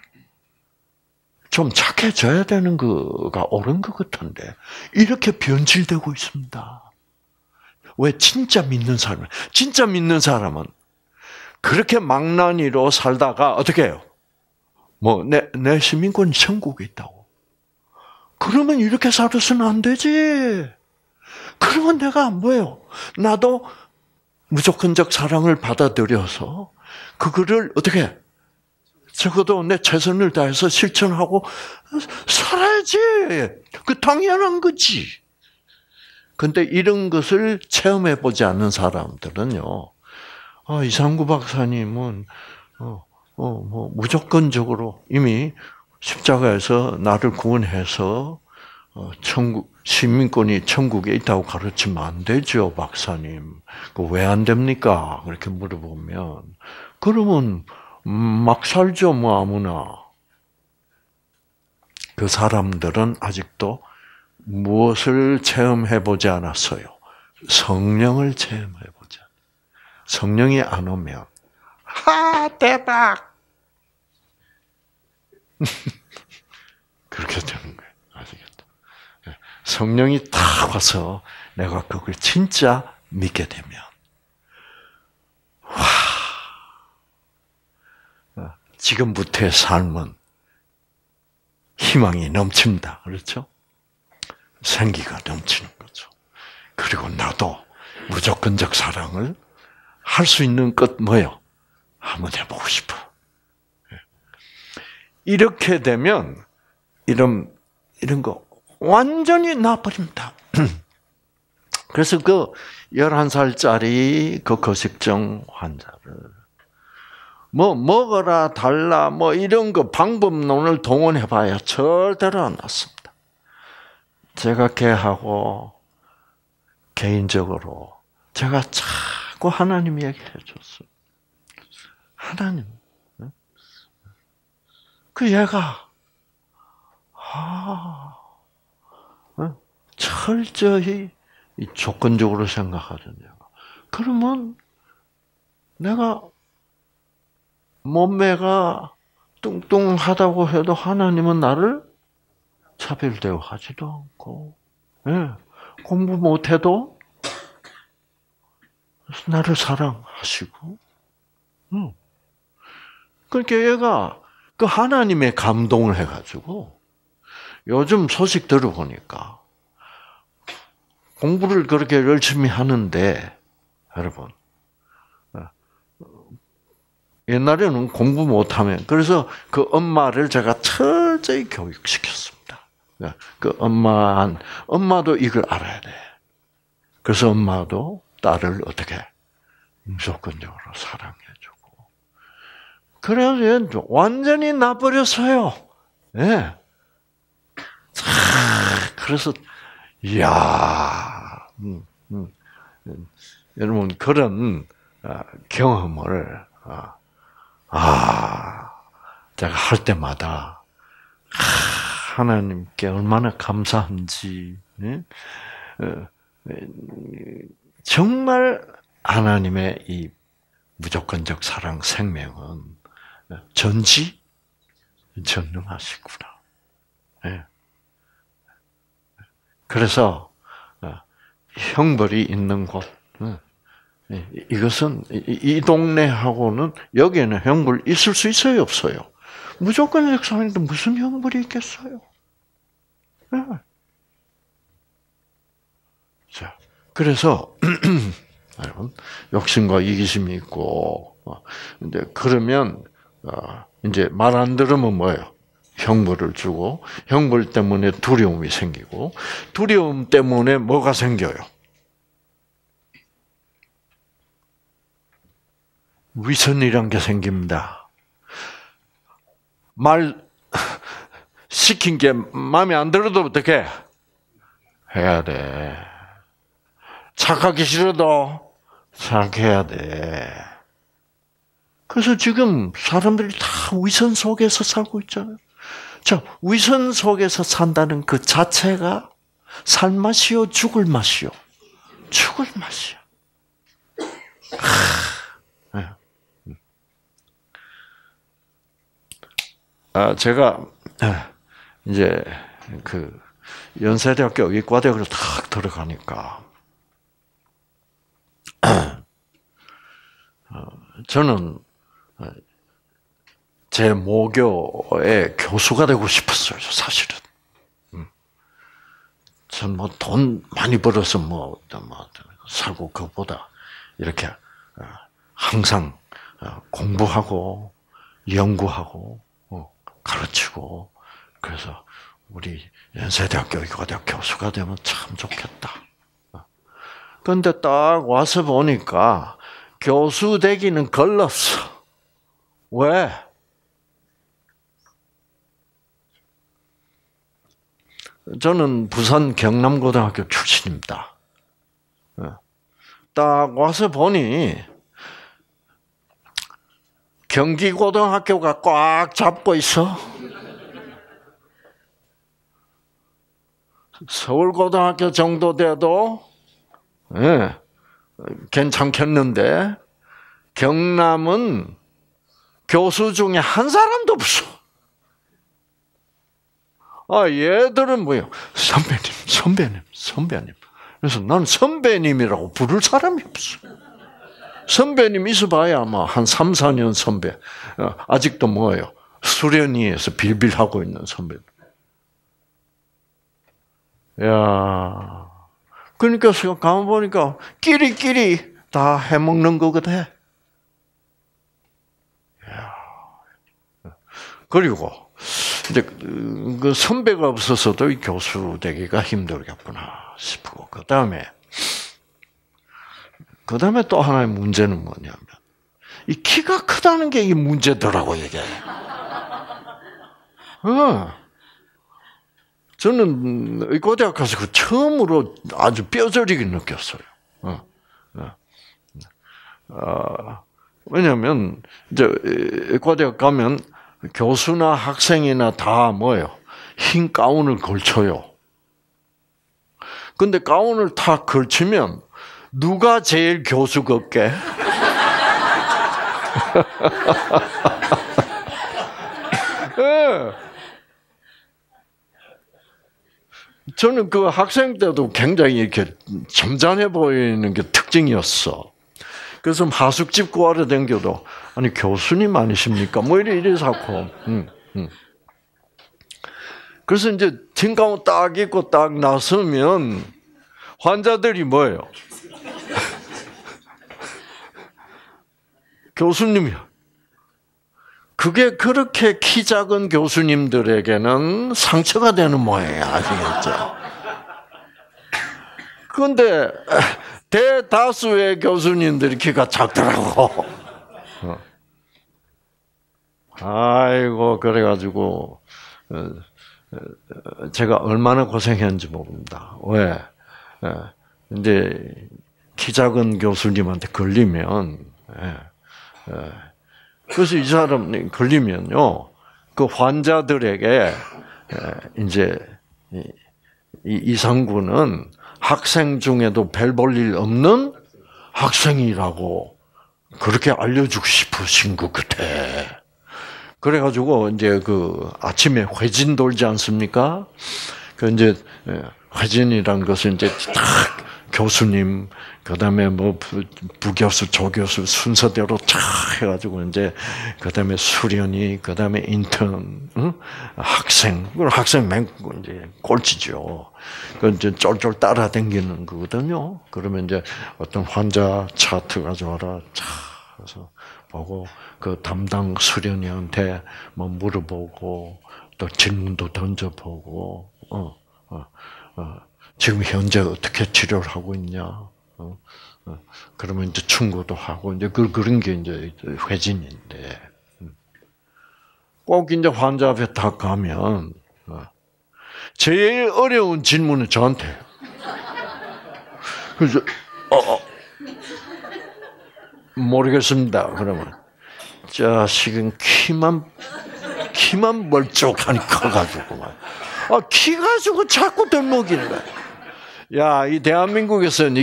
좀 착해져야 되는 거가 옳은 것 같은데. 이렇게 변질되고 있습니다. 왜? 진짜 믿는 사람은 그렇게 망나니로 살다가 어떻게 해요? 내 시민권이 천국에 있다고. 그러면 이렇게 살아서는 안 되지. 그러면 내가 뭐예요? 나도 무조건적 사랑을 받아들여서 그거를 어떻게 적어도 내 최선을 다해서 실천하고 살아야지. 그 당연한 거지. 근데 이런 것을 체험해보지 않는 사람들은요, 이상구 박사님은, 무조건적으로 이미 십자가에서 나를 구원해서, 시민권이 천국에 있다고 가르치면 안 되죠, 박사님. 왜 안 됩니까? 그렇게 물어보면. 그러면 막 살죠, 아무나. 그 사람들은 아직도 무엇을 체험해보지 않았어요? 성령을 체험해보자. 성령이 안 오면, 대박! 그렇게 되는 거예요. 아시겠죠? 성령이 탁 와서 내가 그걸 진짜 믿게 되면, 지금부터의 삶은 희망이 넘칩니다. 그렇죠? 생기가 넘치는 거죠. 그리고 나도 무조건적 사랑을 할 수 있는 것 뭐예요? 한번 해보고 싶어. 이렇게 되면 이런 거 완전히 나버립니다. 그래서 그 11살짜리 그 거식증 환자를 먹어라 달라 이런 거 방법론을 동원해봐야 절대로 안 낫습니다. 제가 걔하고 개인적으로 제가 자꾸 하나님 얘기를 해줬어요. 하나님. 그 얘가 철저히 조건적으로 생각하던 얘가. 그러면 내가 몸매가 뚱뚱하다고 해도 하나님은 나를 차별 대우하지도 않고, 공부 못해도 나를 사랑하시고, 그러니까 얘가 그 하나님의 감동을 해가지고 요즘 소식 들어보니까 공부를 그렇게 열심히 하는데, 여러분, 옛날에는 공부 못하면, 그래서 그 엄마를 제가 철저히 교육시켰습니다. 그 엄마도 이걸 알아야 돼. 그래서 엄마도 딸을 어떻게 무조건적으로 사랑해주고. 그래서 완전히 나버렸어요. 예. 그래서, 이야, 여러분 그런 경험을 제가 할 때마다 하나님께 얼마나 감사한지 정말 하나님의 이 무조건적 사랑 생명은 전지전능하시구나. 그래서 형벌이 있는 곳, 이것은 이 동네하고는 여기에는 형벌 있을 수 있어요, 없어요? 무조건적 사랑인데 무슨 형벌이 있겠어요? 자, 그래서 여러분 욕심과 이기심이 있고, 이제 그러면 이제 말 안 들으면 뭐예요? 형벌을 주고, 형벌 때문에 두려움이 생기고, 두려움 때문에 뭐가 생겨요? 위선이란 게 생깁니다. 말 시킨 게 마음에 안 들어도 어떻게 해야 돼? 착하기 싫어도 착해야 돼. 그래서 지금 사람들이 다 위선 속에서 살고 있잖아요. 자, 위선 속에서 산다는 그 자체가 살 맛이요, 죽을 맛이요? 죽을 맛이야. 제가 이제 그 연세대학교 의과대학으로 탁 들어가니까 저는 제 모교의 교수가 되고 싶었어요, 사실은. 전 뭐 돈 많이 벌어서 뭐 살고 그보다 이렇게 항상 공부하고 연구하고 가르치고 그래서 우리 연세대학교 의과대학 교수가 되면 참 좋겠다. 그런데 딱 와서 보니까 교수 되기는 걸렀어. 왜? 저는 부산 경남고등학교 출신입니다. 딱 와서 보니 경기고등학교가 꽉 잡고 있어. 서울고등학교 정도 돼도 괜찮겠는데 경남은 교수 중에 한 사람도 없어. 얘들은 뭐예요? 선배님. 그래서 난 선배님이라고 부를 사람이 없어. 선배님 있어봐야 아마 한 3, 4년 선배. 아직도 뭐예요? 수련회에서 빌빌하고 있는 선배. 야, 그러니까 가만 보니까 끼리끼리 다 해먹는 거 같아. 야, 그리고 이제 그 선배가 없어서도 이 교수 되기가 힘들겠구나 싶고 그 다음에 또 하나의 문제는 뭐냐면 이 키가 크다는 게 이 문제더라고 이게. 저는 의과대학 가서 그 처음으로 아주 뼈저리게 느꼈어요. 왜냐하면 이제 의과대학 가면 교수나 학생이나 다 뭐예요? 흰 가운을 걸쳐요. 근데 가운을 다 걸치면 누가 제일 교수 같게? 네. 저는 그 학생 때도 굉장히 이렇게 점잖해 보이는 게 특징이었어. 그래서 하숙집 구하러 댕겨도 아니 교수님 아니십니까? 뭐 이래서 하고. 그래서 이제 흰 가운 딱 입고 딱 나서면 환자들이 뭐예요? 교수님이야. 그게 그렇게 키 작은 교수님들에게는 상처가 되는 모양이야. 아시겠죠? 그런데 대다수의 교수님들이 키가 작더라고. 아이고, 그래가지고, 제가 얼마나 고생했는지 모릅니다. 왜? 이제, 키 작은 교수님한테 걸리면, 그래서 이 사람이 걸리면요, 그 환자들에게 이제 이상구는 학생 중에도 별 볼 일 없는 학생이라고 그렇게 알려주고 싶으신 것 같아. 그래가지고 이제 그 아침에 회진 돌지 않습니까? 그 이제 회진이란 것은 이제 딱 교수님, 그다음에 뭐 부교수, 조교수 순서대로 쫙 해가지고 이제 그다음에 수련이, 그다음에 인턴, 응? 학생, 학생 맨 이제 꼴찌죠. 그 이제 쫄쫄 따라다니는 거거든요. 그러면 이제 어떤 환자 차트 가져와라, 차 그래서 보고 그 담당 수련이한테 뭐 물어보고 또 질문도 던져보고, 지금 현재 어떻게 치료를 하고 있냐. 그러면 이제 충고도 하고, 이제 그런 게 이제 회진인데, 꼭 이제 환자 앞에 딱 가면, 제일 어려운 질문은 저한테 해요. 그래서, 모르겠습니다. 그러면, 자식은 키만 멀쩡하니 커가지고, 키 가지고 자꾸 덜먹이는 거야. 야, 이 대한민국에서는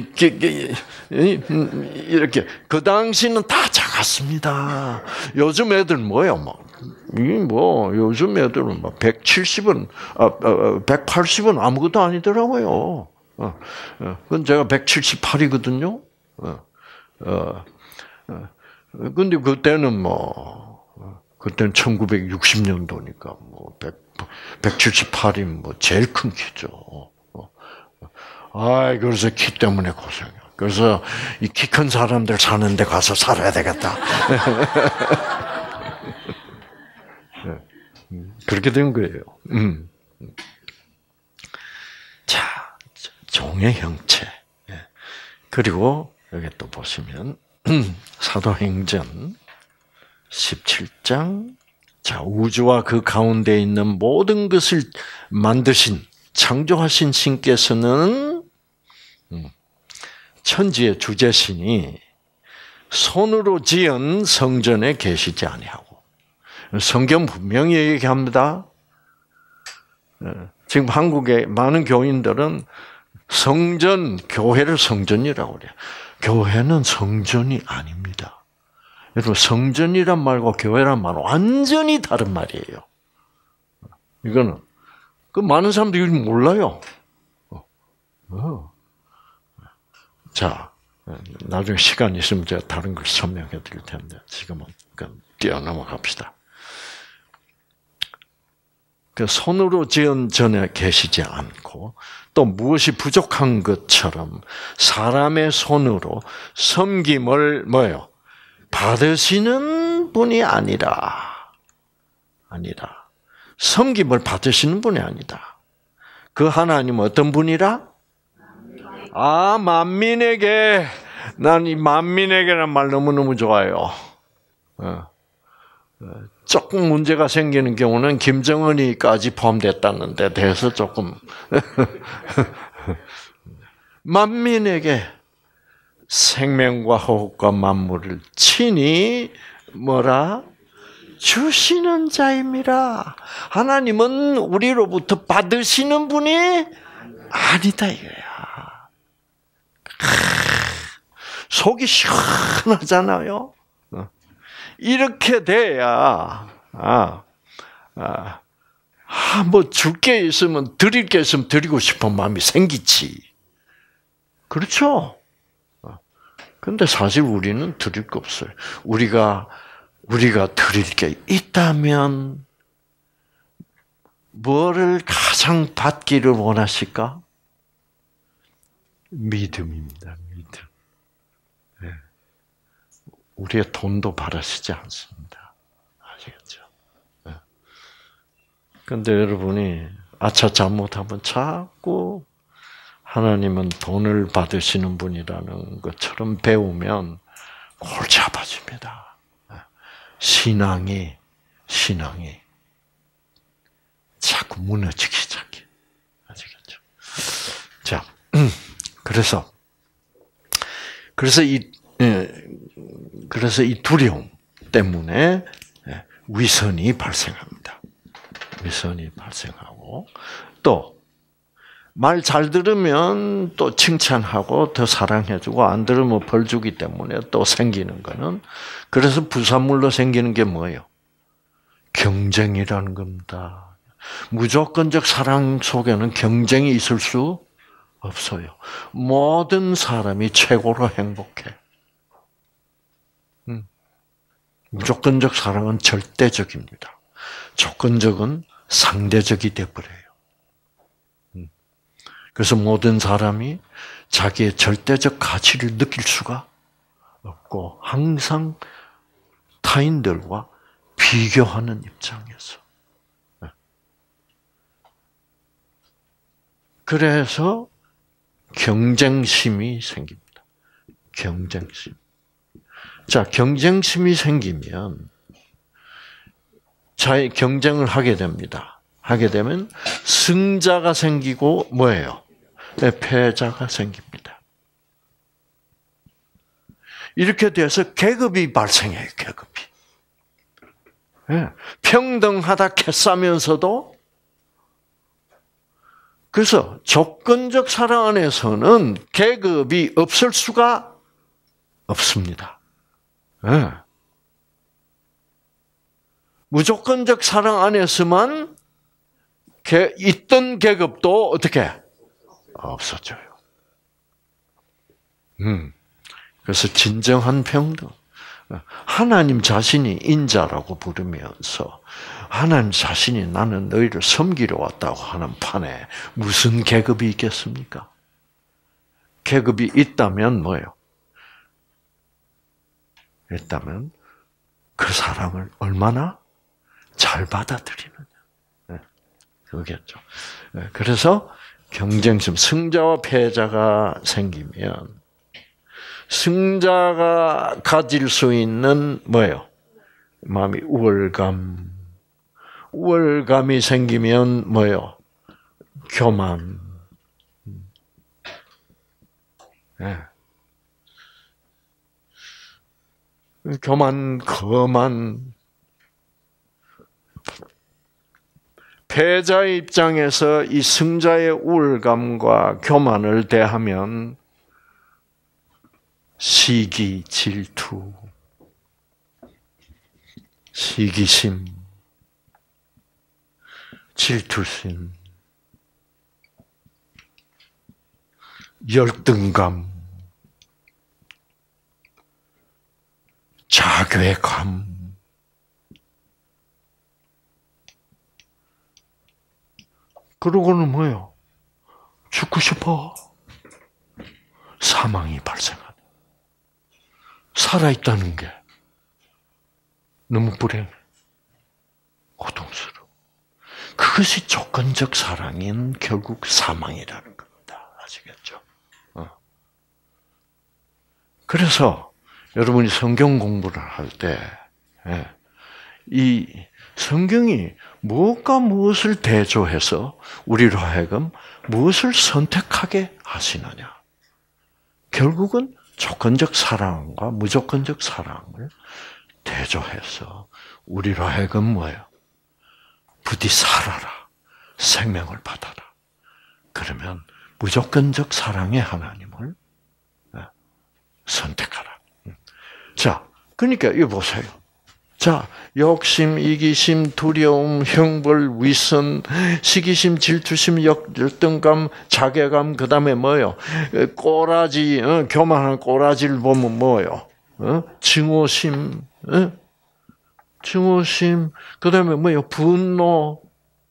이렇게 그 당시는 다 작았습니다. 요즘 애들 뭐예요, 요즘 애들은 막 170은 180은 아무것도 아니더라고요. 그건 제가 178이거든요. 근데 그때는 그때는 1960년도니까 178이 제일 큰 키죠. 그래서 키 때문에 고생해요. 그래서 이 키 큰 사람들 사는 데 가서 살아야 되겠다. 그렇게 된 거예요. 자, 종의 형체. 그리고 여기 또 보시면 사도행전 17장. 자, 우주와 그 가운데 있는 모든 것을 만드신, 창조하신 신께서는 천지의 주재신이 손으로 지은 성전에 계시지 아니하고, 성경 분명히 얘기합니다. 지금 한국의 많은 교인들은 성전, 교회를 성전이라고 그래요. 교회는 성전이 아닙니다. 여러분, 성전이란 말과 교회란 말은 완전히 다른 말이에요. 이거는 많은 사람들이 몰라요. 자, 나중에 시간 있으면 제가 다른 걸 설명해 드릴 텐데 지금은 뛰어넘어 갑시다. 그 손으로 지은 전에 계시지 않고 또 무엇이 부족한 것처럼 사람의 손으로 섬김을 받으시는 분이 아니라 섬김을 받으시는 분이 아니다. 그 하나님은 어떤 분이라? 만민에게. 난 이 만민에게란 말 너무너무 좋아요. 조금 문제가 생기는 경우는 김정은이까지 포함됐다는 데 대해서 조금 만민에게 생명과 호흡과 만물을 친히 주시는 자임이라. 하나님은 우리로부터 받으시는 분이 아니다 이거야. 속이 시원하잖아요. 이렇게 돼야 줄 게 있으면 드릴 게 있으면 드리고 싶은 마음이 생기지. 그렇죠? 근데 사실 우리는 드릴 게 없어요. 우리가 드릴 게 있다면 뭐를 가장 받기를 원하실까? 믿음입니다. 믿음. 네. 우리의 돈도 바라시지 않습니다. 아시겠죠? 네. 근데 여러분이 잘못하면 자꾸 하나님은 돈을 받으시는 분이라는 것처럼 배우면 골치 아파집니다. 신앙이 자꾸 무너지기 시작해. 아시겠죠? 자, 그래서 그래서 이 두려움 때문에 위선이 발생합니다. 위선이 발생하고 또 말 잘 들으면 또 칭찬하고 더 사랑해주고 안 들으면 벌 주기 때문에 또 생기는 거는 그래서 부산물로 생기는 게 뭐예요? 경쟁이라는 겁니다. 무조건적 사랑 속에는 경쟁이 있을 수 없어요. 모든 사람이 최고로 행복해. 무조건적 사랑은 절대적입니다. 조건적은 상대적이 되어버려요. 그래서 모든 사람이 자기의 절대적 가치를 느낄 수가 없고 항상 타인들과 비교하는 입장에서. 그래서 경쟁심이 생깁니다. 경쟁심. 자, 경쟁심이 생기면 경쟁을 하게 됩니다. 하게 되면 승자가 생기고 뭐예요? 패자가 생깁니다. 이렇게 돼서 계급이 발생해요. 계급이. 평등하다 캐싸면서도 그래서 조건적 사랑 안에서는 계급이 없을 수가 없습니다. 무조건적 사랑 안에서만 있던 계급도 어떻게 없어져요. 그래서 진정한 평등. 하나님 자신이 인자라고 부르면서 하나님 자신이 나는 너희를 섬기러 왔다고 하는 판에 무슨 계급이 있겠습니까? 계급이 있다면 뭐예요? 있다면 그 사랑을 얼마나 잘 받아들이느냐. 그거겠죠. 그래서 경쟁심, 승자와 패자가 생기면 승자가 가질 수 있는 뭐예요? 마음이 우월감. 우월감이 생기면 뭐예요? 교만. 교만, 거만. 패자의 입장에서 이 승자의 우월감과 교만을 대하면 시기, 질투, 시기심, 질투심, 열등감, 자괴감, 그러고는 뭐예요? 죽고 싶어. 사망이 발생하네. 살아있다는 게 너무 불행해. 고통스러워. 그것이 조건적 사랑인 결국 사망이라는 겁니다. 아시겠죠? 그래서 여러분이 성경 공부를 할 때, 이 성경이 무엇과 무엇을 대조해서 우리로 하여금 무엇을 선택하게 하시느냐. 결국은 조건적 사랑과 무조건적 사랑을 대조해서 우리로 하여금 뭐예요? 부디 살아라. 생명을 받아라. 그러면 무조건적 사랑의 하나님을 선택하라. 자, 그러니까 이거 보세요. 자, 욕심, 이기심, 두려움, 형벌, 위선, 시기심, 질투심, 열등감, 자괴감, 그 다음에 뭐예요? 꼬라지, 교만한 꼬라지를 보면 뭐예요? 증오심, 증오심, 그 다음에 뭐예요? 분노.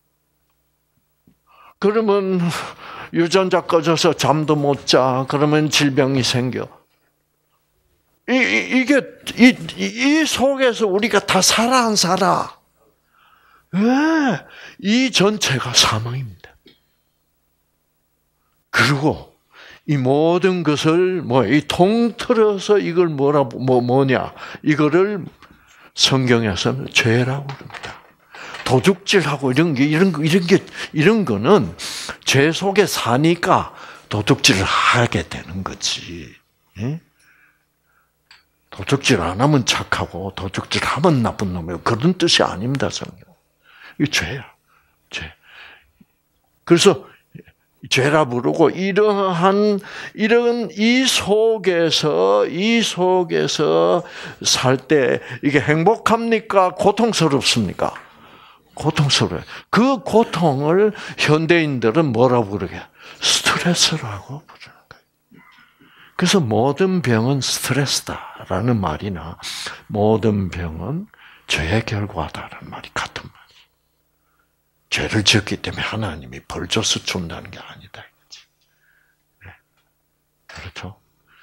그러면 유전자 꺼져서 잠도 못 자. 그러면 질병이 생겨. 이 속에서 우리가 다 살아, 안 살아? 왜? 이 전체가 사망입니다. 그리고 이 모든 것을 이 통틀어서 이걸 뭐냐? 이거를 성경에서는 죄라고 그럽니다. 도둑질하고 이런 거는 죄 속에 사니까 도둑질을 하게 되는 거지. 도적질 안 하면 착하고 도적질 하면 나쁜 놈이에요. 그런 뜻이 아닙니다, 성경. 이거 죄야. 죄. 그래서 죄라 부르고 이런 이 속에서 살 때 이게 행복합니까? 고통스럽습니까? 고통스러워요. 그 고통을 현대인들은 뭐라고 그러게? 스트레스라고 부르는 거예요. 그래서 모든 병은 스트레스다라는 말이나 모든 병은 죄의 결과다라는 말이 같은 말이에요. 죄를 지었기 때문에 하나님이 벌 줘서 준다는 게 아니다. 네. 그렇죠?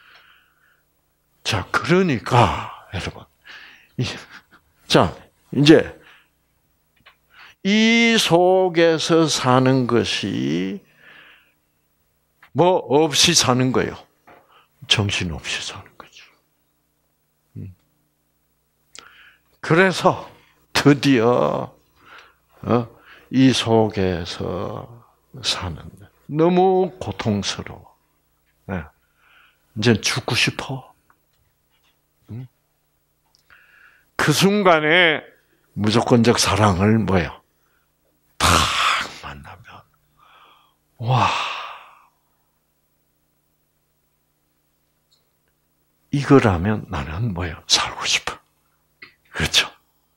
자, 그러니까 여러분, 자 이제 이 속에서 사는 것이 뭐 없이 사는 거예요. 정신 없이 사는 거죠. 그래서 드디어 이 속에서 사는 너무 고통스러워. 이제 죽고 싶어. 그 순간에 무조건적 사랑을 뭐예요? 탁 만나면 와 이거라면 나는 뭐예요? 살고 싶어. 그렇죠?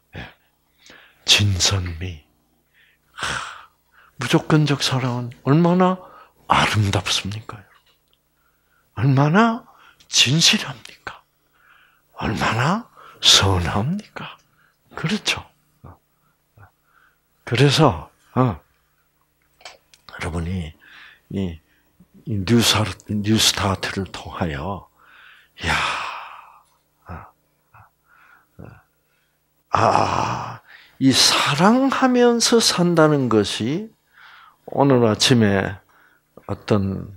진선미. 무조건적 사랑은 얼마나 아름답습니까? 얼마나 진실합니까? 얼마나 선합니까? 그렇죠. 그래서 여러분이 이 뉴스타트를 통하여 이 사랑하면서 산다는 것이 오늘 아침에 어떤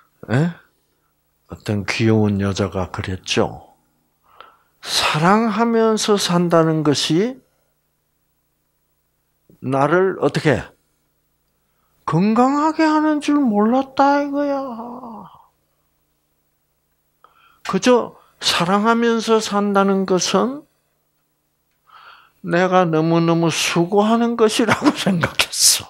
귀여운 여자가 그랬죠. 사랑하면서 산다는 것이 나를 어떻게 건강하게 하는 줄 몰랐다 이거야. 그저 사랑하면서 산다는 것은 내가 너무너무 수고하는 것이라고 생각했어.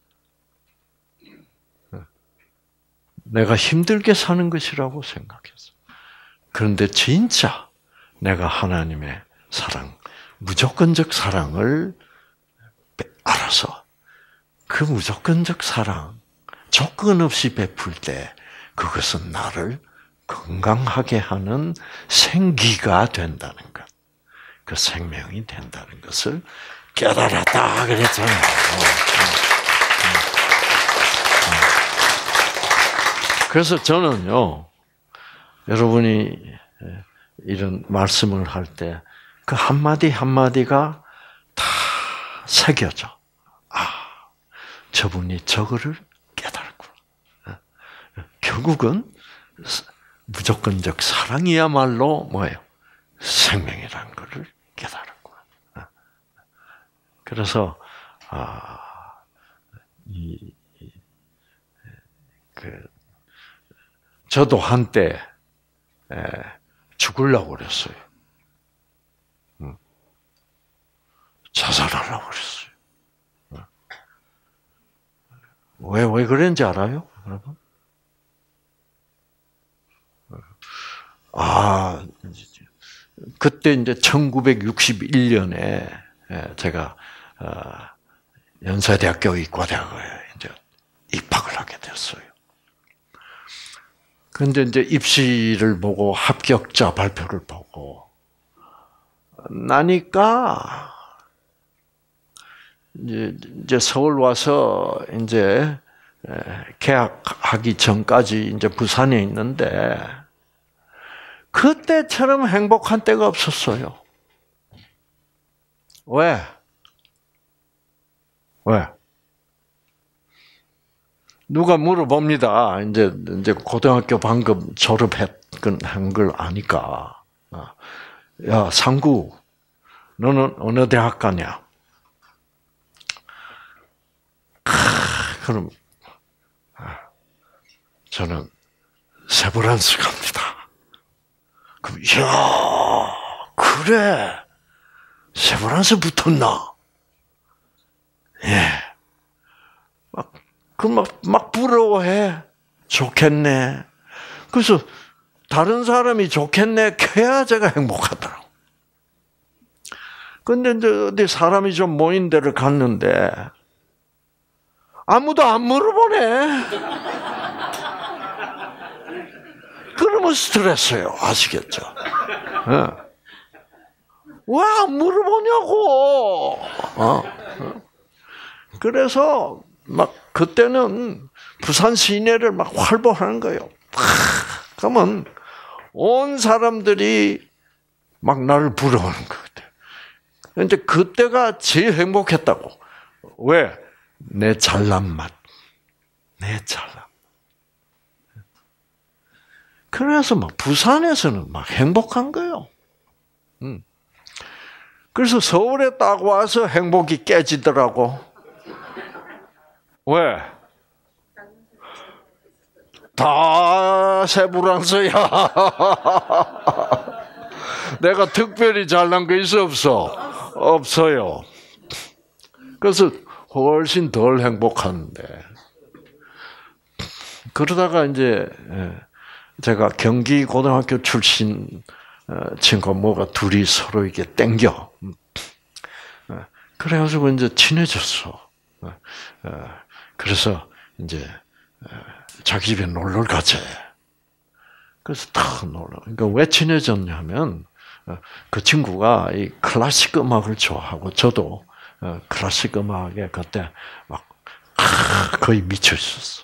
내가 힘들게 사는 것이라고 생각했어. 그런데 진짜 내가 하나님의 사랑, 무조건적 사랑을 알아서 그 무조건적 사랑, 조건 없이 베풀 때 그것은 나를 건강하게 하는 생기가 된다는 것. 그 생명이 된다는 것을 깨달았다 그랬잖아요. 그래서 저는요, 여러분이 이런 말씀을 할 때 그 한마디 한마디가 다 새겨져. 저분이 저거를 깨달았구나. 결국은 무조건적 사랑이야말로 뭐예요? 생명이라는 것을 깨달았구나. 그래서 저도 한때 죽으려고 그랬어요. 자살하려고 그랬어요. 왜 그랬는지 알아요, 여러분? 그때 이제 1961년에 제가 연세대학교 의과대학에 이제 입학을 하게 됐어요. 근데 이제 입시를 보고 합격자 발표를 보고 나니까 이제 서울 와서 이제 개학하기 전까지 이제 부산에 있는데 그때처럼 행복한 때가 없었어요. 왜? 누가 물어봅니다. 이제 고등학교 방금 졸업한 걸 아니까. 야, 상구, 너는 어느 대학 가냐? 그럼 저는 세브란스 갑니다. 그럼 이야, 그래. 세브란스 붙었나? 예. 막 부러워해. 좋겠네. 그래서 다른 사람이 좋겠네 해야 제가 행복하더라고. 근데 이제 어디 사람이 좀 모인 데를 갔는데 아무도 안 물어보네. 그러면 스트레스예요. 아시겠죠? 왜 안 물어보냐고. 그래서 막 그때는 부산 시내를 막 활보하는 거예요. 그러면 온 사람들이 막 나를 부러워하는 거거든. 근데 그때가 제일 행복했다고. 왜? 내 잘난 맛. 내 잘난. 그래서 막 부산에서는 막 행복한 거예요. 그래서 서울에 딱 와서 행복이 깨지더라고. 왜? 다 세브란스야. 내가 특별히 잘난 거 있어 없어? 없어요. 그래서 훨씬 덜 행복한데. 그러다가 이제 제가 경기 고등학교 출신 친구 뭐가 둘이 서로 이게 땡겨. 그래가지고 이제 친해졌어. 그래서 이제 자기 집에 놀러 가재. 그래서 딱 놀러. 그러니까 왜 친해졌냐면 그 친구가 이 클래식 음악을 좋아하고 저도 클래식 음악에 그때 막 거의 미쳐 있었어.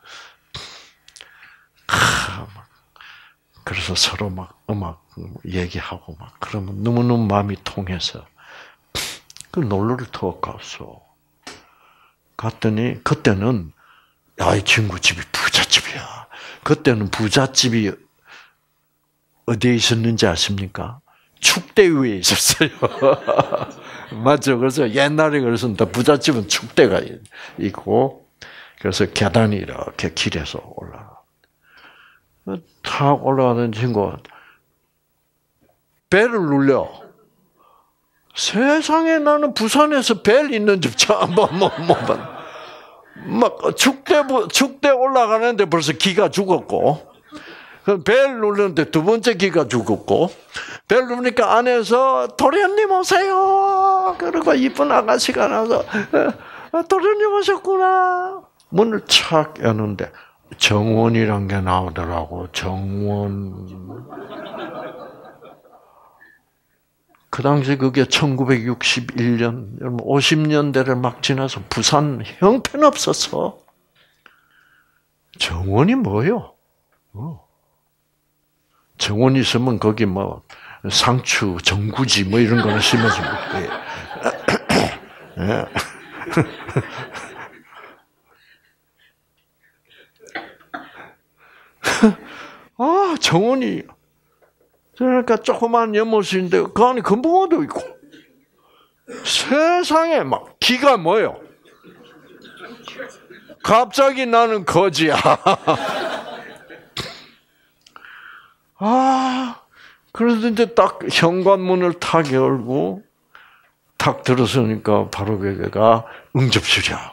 그래서 서로 막 음악 얘기하고 막 그러면 너무너무 마음이 통해서 그 놀러를 더 갔어. 갔더니 그때는 야, 이 친구 집이 부잣집이야. 그때는 부잣집이 어디에 있었는지 아십니까? 축대 위에 있었어요. 맞죠? 그래서 옛날에 그래서 부잣집은 축대가 있고 그래서 계단이 이렇게 길에서 올라가. 탁 올라가는 친구가 벨을 눌려. 세상에 나는 부산에서 벨 있는 집 처음 봐. 막 축대 올라가는데 벌써 기가 죽었고, 벨 누르는데 두 번째 기가 죽었고, 벨 누르니까 안에서 도련님 오세요. 그리고 이쁜 아가씨가 나서 도련님 오셨구나. 문을 착 여는데 정원이란 게 나오더라고. 정원. 그 당시 그게 1961년, 50년대를 막 지나서 부산 형편없었어. 정원이 뭐요? 정원 있으면 거기 뭐 상추, 정구지 뭐 이런 거는 심어주면 예. 아, 정원이. 그러니까 조그만 연못인데 그 안에 금붕어도 있고 세상에 막 기가 뭐요? 갑자기 나는 거지야. 아, 그래서 이제 딱 현관문을 탁 열고 탁 들어서니까 바로 거기가 응접실이야.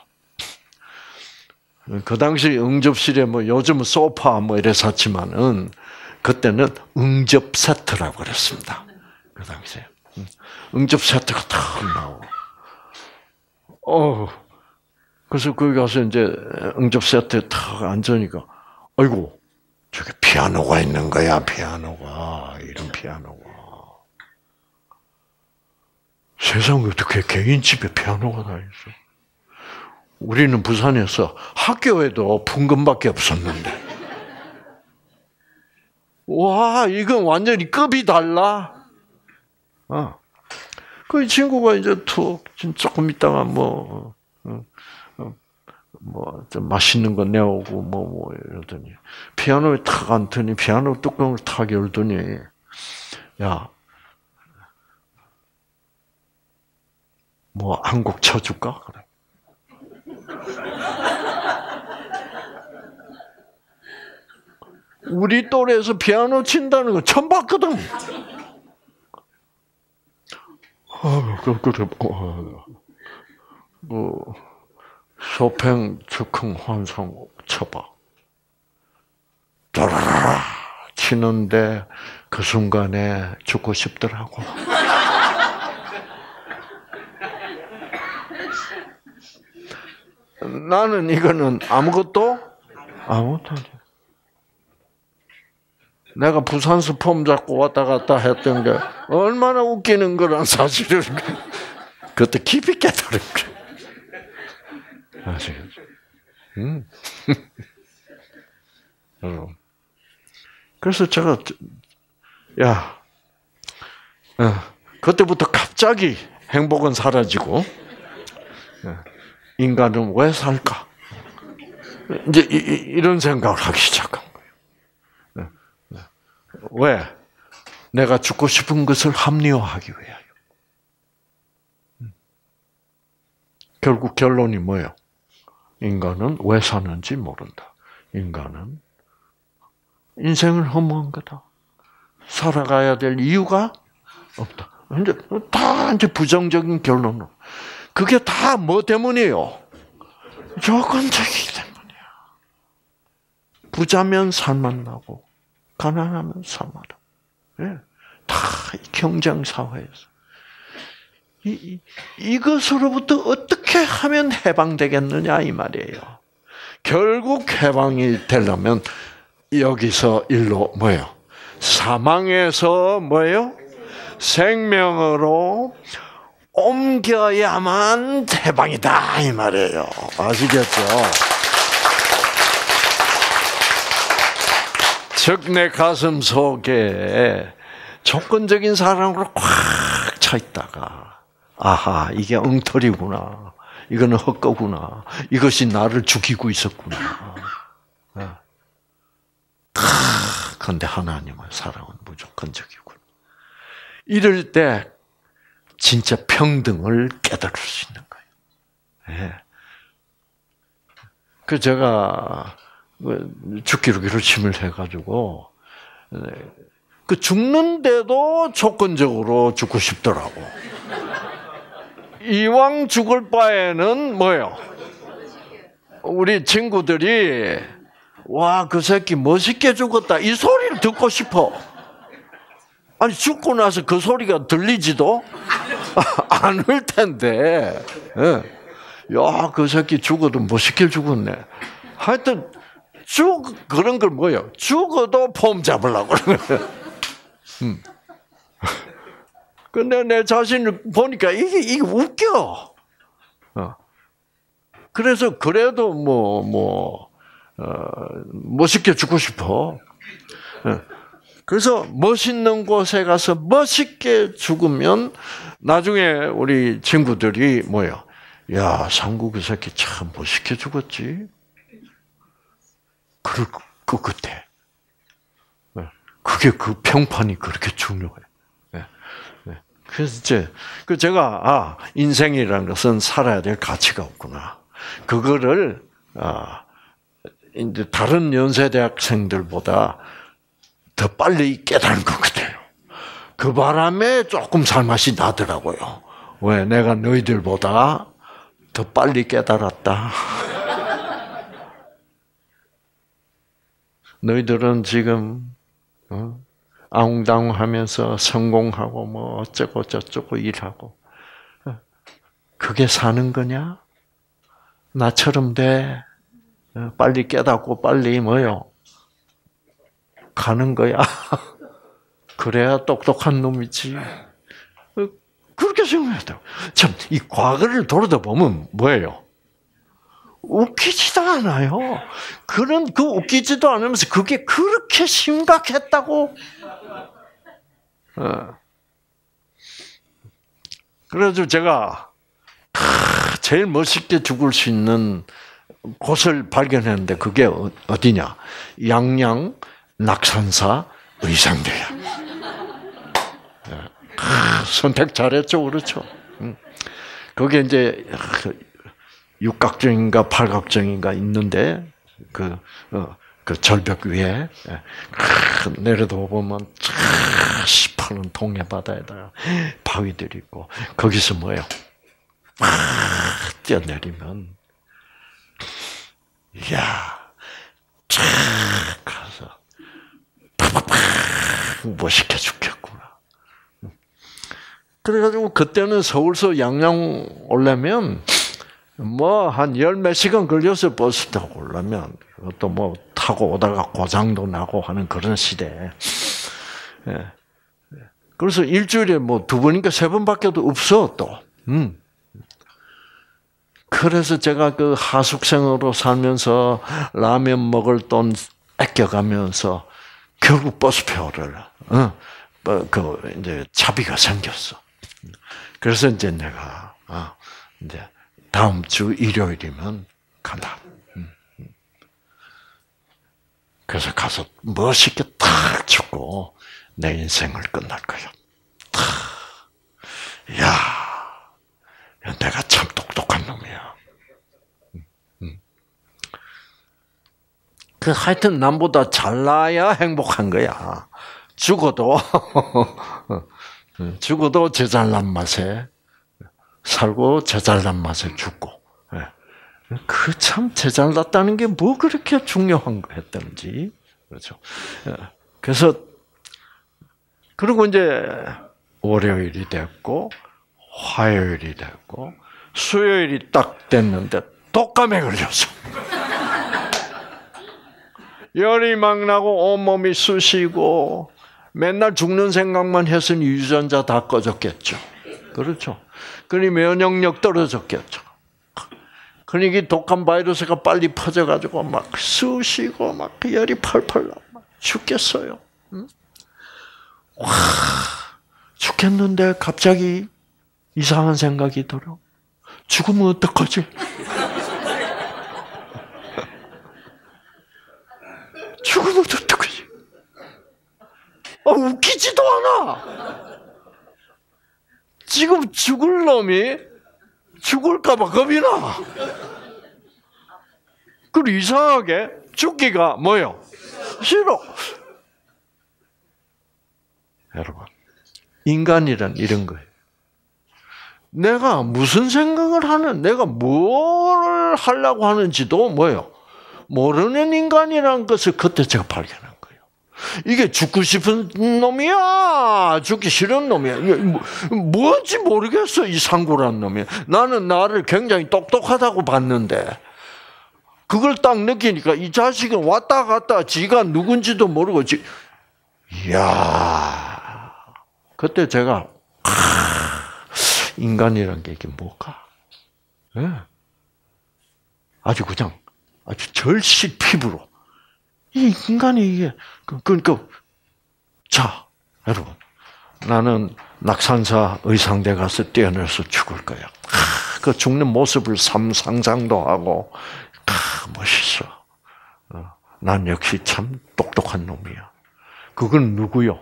그 당시 응접실에 뭐 요즘은 소파 뭐 이래 샀지만은 그때는 응접 세트라고 그랬습니다. 그 당시에. 응접 세트가 탁 나오고. 그래서 거기 가서 이제 응접 세트에 탁 앉으니까, 아이고, 저기 피아노가 있는 거야, 피아노가. 이런 피아노가. 세상에 어떻게 개인 집에 피아노가 다 있어? 우리는 부산에서 학교에도 풍금밖에 없었는데. 와, 이건 완전히 급이 달라. 그 친구가 이제 조금 있다가 좀 맛있는 거 내오고 이러더니 피아노에 탁 앉더니 피아노 뚜껑을 탁 열더니 야, 뭐 한 곡 쳐줄까? 그래. 우리 또래에서 피아노 친다는 거 처음 봤거든. 쇼팽 즉흥 환상 쳐봐. 따라라 치는데 그 순간에 죽고 싶더라고. 나는 이거는 아무것도 아니야. 내가 부산서 폼 잡고 왔다 갔다 했던 게 얼마나 웃기는 거란 사실을 그때 깊이 깨달은 거야. 아시겠죠? 그래서 제가 그때부터 갑자기 행복은 사라지고 인간은 왜 살까? 이제 이런 생각을 하기 시작한 거예요. 왜? 내가 죽고 싶은 것을 합리화하기 위하여. 결국 결론이 뭐예요? 인간은 왜 사는지 모른다. 인간은 인생을 허무한 거다. 살아가야 될 이유가 없다. 이제 부정적인 결론은. 그게 다 뭐 때문이에요? 조건적이기 때문이야. 부자면 살만 나고, 가난하면 살만 나고. 네. 다 경쟁 사회에서. 이것으로부터 어떻게 하면 해방되겠느냐 이 말이에요. 결국 해방이 되려면 여기서 일로 뭐예요? 사망에서 뭐예요? 생명으로 옮겨야만 해방이다 이 말이에요. 아시겠죠? 즉 내 가슴 속에 조건적인 사랑으로 꽉 차 있다가 아하 이게 엉터리구나. 이거는 헛거구나. 이것이 나를 죽이고 있었구나. 그런데 하나님의 사랑은 무조건적이구나. 이럴 때 진짜 평등을 깨달을 수 있는 거예요. 네. 그 제가 죽기로 결심을 해가지고 그 죽는데도 조건적으로 죽고 싶더라고. 이왕 죽을 바에는 뭐예요? 우리 친구들이 와, 그 새끼 멋있게 죽었다 이 소리를 듣고 싶어. 아니 죽고 나서 그 소리가 들리지도 않을 텐데. 야, 그 새끼 죽어도 멋있게 죽었네. 하여튼 그런 걸 뭐예요? 죽어도 폼 잡으려고 그러는 거예요. 근데 내 자신을 보니까 이게 웃겨. 그래서 그래도 멋있게 죽고 싶어. 그래서 멋있는 곳에 가서 멋있게 죽으면 나중에 우리 친구들이 뭐예요? 야, 상구 그 새끼 참 멋있게 죽었지. 그럴 것 같아. 그게 그 평판이 그렇게 중요해. 그래서 제가 인생이라는 것은 살아야 될 가치가 없구나. 그거를 이제 다른 연세 대학생들보다 더 빨리 깨달은 것 같아요. 그 바람에 조금 살맛이 나더라고요. 왜? 내가 너희들보다 더 빨리 깨달았다. 너희들은 지금 아웅다웅하면서 성공하고 뭐 어쩌고 저쩌고 일하고 그게 사는 거냐? 나처럼 돼. 빨리 깨닫고 빨리 뭐요? 가는 거야. 그래야 똑똑한 놈이지. 그렇게 생각해요. 참, 이 과거를 돌아다 보면 뭐예요? 웃기지도 않아요. 웃기지도 않으면서 그게 그렇게 심각했다고? 그래서 제가 제일 멋있게 죽을 수 있는 곳을 발견했는데 그게 어디냐? 양양 낙산사 의상대야. 선택 잘했죠, 그렇죠? 거기에 이제 육각정인가 팔각정인가 있는데 그 절벽 위에 내려다 보면 시퍼렇게 하는 동해 바다에다가 바위들이 있고 거기서 뭐예요? 막 뛰어내리면 이야 쫙 가서 팍팍팍 멋있게 죽겠구나. 그래가지고 그때는 서울서 양양 오려면 뭐 한 열 몇 시간 걸려서 버스 타고 오려면 그것도 뭐 타고 오다가 고장도 나고 하는 그런 시대. 예. 그래서 일주일에 뭐 2번인가 3번밖에도 없어 또. 그래서 제가 그 하숙생으로 살면서 라면 먹을 돈 아껴가면서 결국 버스표를 이제 차비가 생겼어. 그래서 이제 내가 이제 다음 주 일요일이면 간다. 그래서 가서 멋있게 탁 죽고 내 인생을 끝날 거야. 야, 내가 참 똑똑한 놈이야. 그 하여튼 남보다 잘나야 행복한 거야. 죽어도 제잘난 맛에 살고 제잘난 맛에 죽고. 그 참 제잘났다는 게 뭐 그렇게 중요한 거였던지. 그렇죠. 그래서 그리고 이제 월요일이 됐고 화요일이 됐고 수요일이 딱 됐는데 독감에 걸렸어. 열이 막 나고 온몸이 쑤시고 맨날 죽는 생각만 했으니 유전자 다 꺼졌겠죠. 그렇죠. 그러니 면역력 떨어졌겠죠. 그러니 이 독감 바이러스가 빨리 퍼져가지고 막 쑤시고 막 열이 펄펄 나고 막 죽겠어요. 와, 죽겠는데 갑자기 이상한 생각이 들어. 죽으면 어떡하지? 죽으면 어떡하지? 웃기지도 않아. 지금 죽을 놈이 죽을까봐 겁이 나. 그리고 이상하게 죽기가 뭐요? 싫어. 여러분, 인간이란 이런 거예요. 내가 무슨 생각을 하는, 내가 뭘 하려고 하는지도 뭐요? 모르는 인간이라는 것을 그때 제가 발견한 거예요. 이게 죽고 싶은 놈이야, 죽기 싫은 놈이야. 뭔지 모르겠어, 이 상구란 놈이. 나는 나를 굉장히 똑똑하다고 봤는데 그걸 딱 느끼니까 이 자식은 왔다 갔다 지가 누군지도 모르고 이야, 그때 제가 인간이란 게 이게 뭘까? 네. 아주 그냥 아주 절실 피부로 이 인간이 이게 그러니까 자 여러분, 나는 낙산사 의상대 가서 뛰어내려서 죽을 거야. 그 죽는 모습을 상상도 하고 멋있어. 난 역시 참 똑똑한 놈이야. 그건 누구요?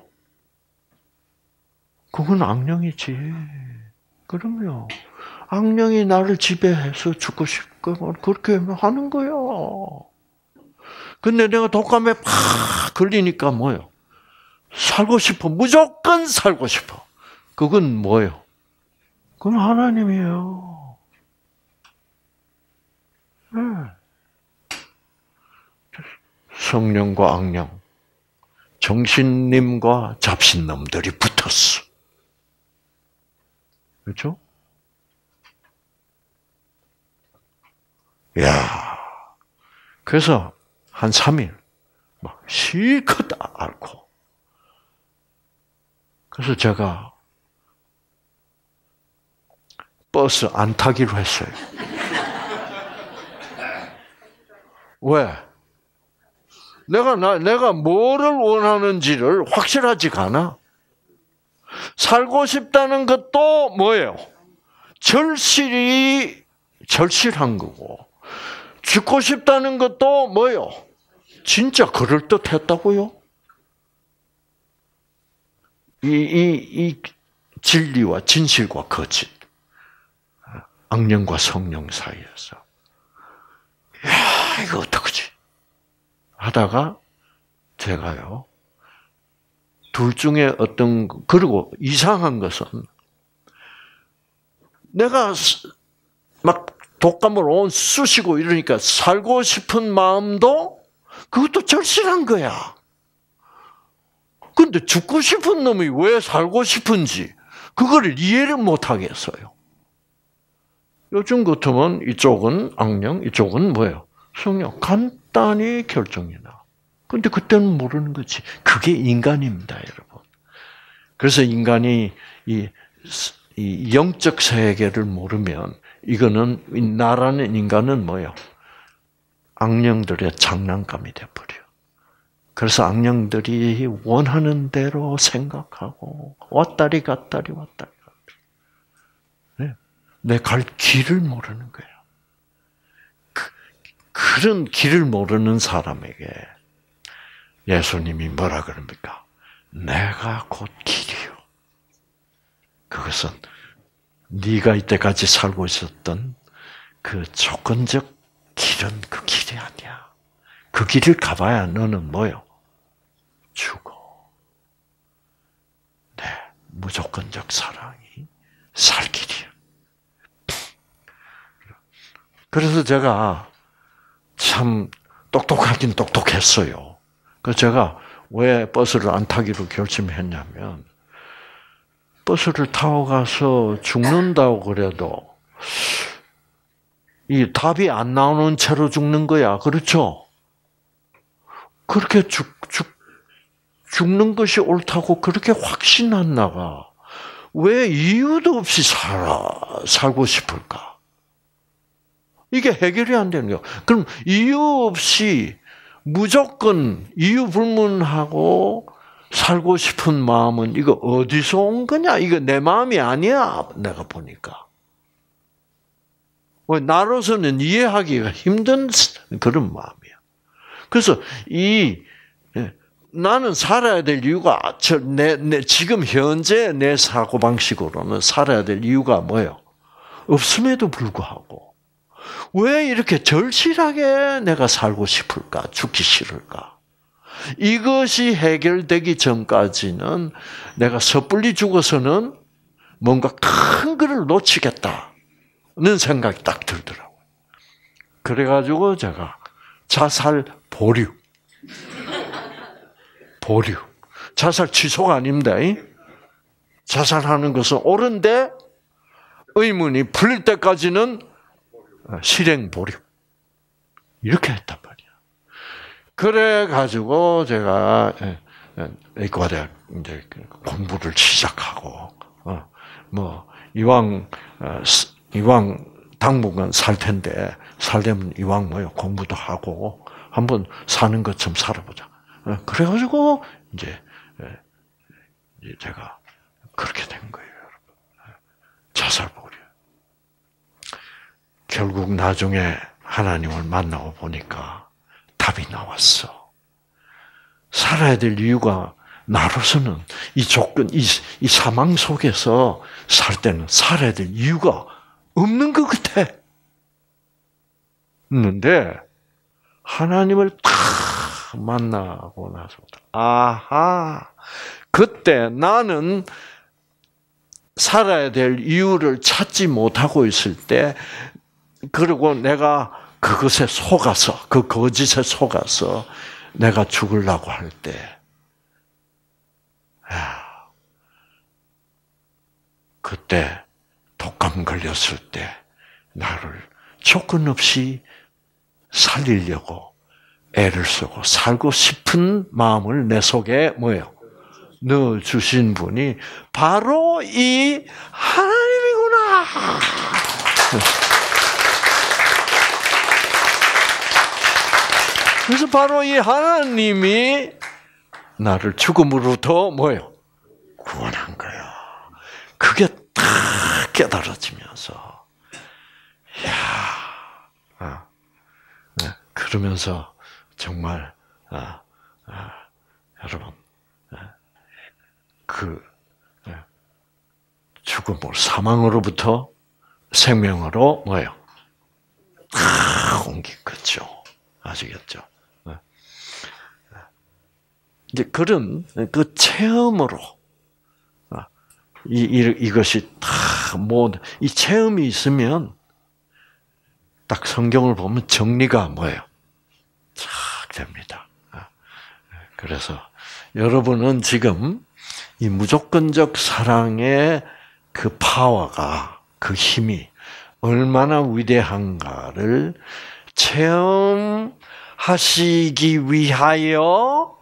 그건 악령이지. 그럼요. 악령이 나를 지배해서 죽고 싶고 그렇게 하는 거야. 근데 내가 독감에 팍 걸리니까 뭐요? 살고 싶어. 무조건 살고 싶어. 그건 뭐예요? 그건 하나님이에요. 네. 성령과 악령, 정신님과 잡신놈들이 붙었어. 그렇죠? 야, 그래서 한 3일 막 실컷 앓고, 그래서 제가 버스 안 타기로 했어요. 왜? 내가 뭐를 원하는지를 확실하지가 않아. 살고 싶다는 것도 뭐예요? 절실한 거고, 죽고 싶다는 것도 뭐예요? 진짜 그럴듯했다고요? 이 진리와 진실과 거짓, 악령과 성령 사이에서, 야, 이거 어떡하지? 하다가 제가요, 둘 중에 어떤, 그리고 이상한 것은 내가 막 독감을 온 쑤시고 이러니까 살고 싶은 마음도 그것도 절실한 거야. 근데 죽고 싶은 놈이 왜 살고 싶은지 그거를 이해를 못 하겠어요. 요즘 같으면 이쪽은 악령, 이쪽은 뭐예요? 성령. 간단히 결정이 나. 근데 그때는 모르는 거지. 그게 인간입니다, 여러분. 그래서 인간이 이 영적 세계를 모르면 이거는 나라는 인간은 뭐예요? 악령들의 장난감이 돼버려. 그래서 악령들이 원하는 대로 생각하고 왔다리 갔다리 왔다리 갔다리. 네. 내 갈 길을 모르는 거예요. 그런 길을 모르는 사람에게 예수님이 뭐라 그럽니까? 내가 곧 길이요. 그것은 네가 이때까지 살고 있었던 그 조건적 길은 그 길이 아니야. 그 길을 가봐야 너는 뭐요? 죽어. 네, 무조건적 사랑이 살 길이야. 그래서 제가 참 똑똑하긴 똑똑했어요. 그래서 제가 왜 버스를 안 타기로 결심했냐면 버스를 타고 가서 죽는다고 그래도 이 답이 안 나오는 채로 죽는 거야. 그렇죠? 그렇게 죽는 것이 옳다고 그렇게 확신한 나가 왜 이유도 없이 살고 싶을까? 이게 해결이 안 되는 거야. 그럼 이유 없이 무조건 이유 불문하고 살고 싶은 마음은 이거 어디서 온 거냐? 이거 내 마음이 아니야. 내가 보니까. 나로서는 이해하기가 힘든 그런 마음이야. 그래서 나는 살아야 될 이유가 지금 현재 내 사고 방식으로는 살아야 될 이유가 뭐예요? 없음에도 불구하고 왜 이렇게 절실하게 내가 살고 싶을까? 죽기 싫을까? 이것이 해결되기 전까지는 내가 섣불리 죽어서는 뭔가 큰 거를 놓치겠다는 생각이 딱 들더라고요. 그래가지고 제가 자살 보류. 자살 취소가 아닙니다. 자살하는 것은 옳은데 의문이 풀릴 때까지는 실행 보류. 이렇게 했단 말이야. 그래가지고 제가 의과대학 이제 공부를 시작하고, 이왕 당분간 살 텐데, 살려면 이왕 공부도 하고, 한번 사는 것처럼 살아보자. 그래가지고, 이제 제가 그렇게 된 거예요, 여러분. 자살보류. 결국 나중에 하나님을 만나고 보니까 답이 나왔어. 살아야 될 이유가 나로서는 이 조건, 이 사망 속에서 살 때는 살아야 될 이유가 없는 것 같아. 있는데 하나님을 탁 만나고 나서부터 아하, 그때 나는 살아야 될 이유를 찾지 못하고 있을 때, 그리고 내가 그것에 속아서, 그 거짓에 속아서 내가 죽으려고 할 때, 그때 독감 걸렸을 때 나를 조건 없이 살리려고 애를 쓰고 살고 싶은 마음을 내 속에 넣어주신 분이 바로 이 하나님이구나. 그래서 바로 이 하나님이 나를 죽음으로부터 구원한 거야. 그게 딱 깨달아지면서, 그러면서 정말 여러분, 죽음으로, 사망으로부터 생명으로 옮긴 거죠. 아시겠죠? 이제 그런 그 체험으로 이것이 이 체험이 있으면 딱 성경을 보면 정리가 뭐예요? 쫙 됩니다. 그래서 여러분은 지금 이 무조건적 사랑의 그 파워가, 그 힘이 얼마나 위대한가를 체험하시기 위하여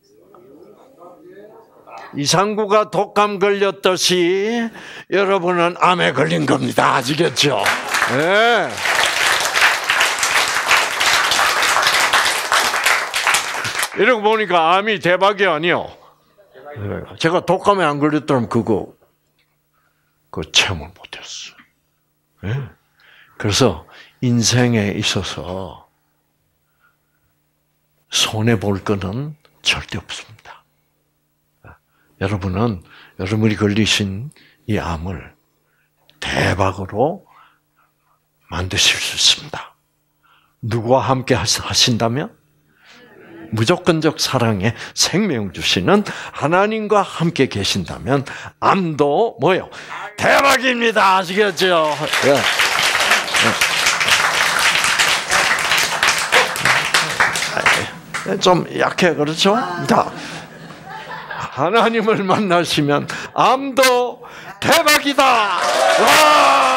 이상구가 독감 걸렸듯이 여러분은 암에 걸린 겁니다. 아시겠죠? 네. 이러고 보니까 암이 대박이 아니요. 제가 독감에 안 걸렸더라면 그거 체험을 못했어요. 네. 그래서 인생에 있어서 손해볼 거는 절대 없습니다. 여러분이 걸리신 이 암을 대박으로 만드실 수 있습니다. 누구와 함께 하신다면? 무조건적 사랑에 생명 주시는 하나님과 함께 계신다면 암도 뭐요? 대박입니다. 아시겠죠? 좀 약해, 그렇죠? 자, 하나님을 만나시면 암도 대박이다. 와!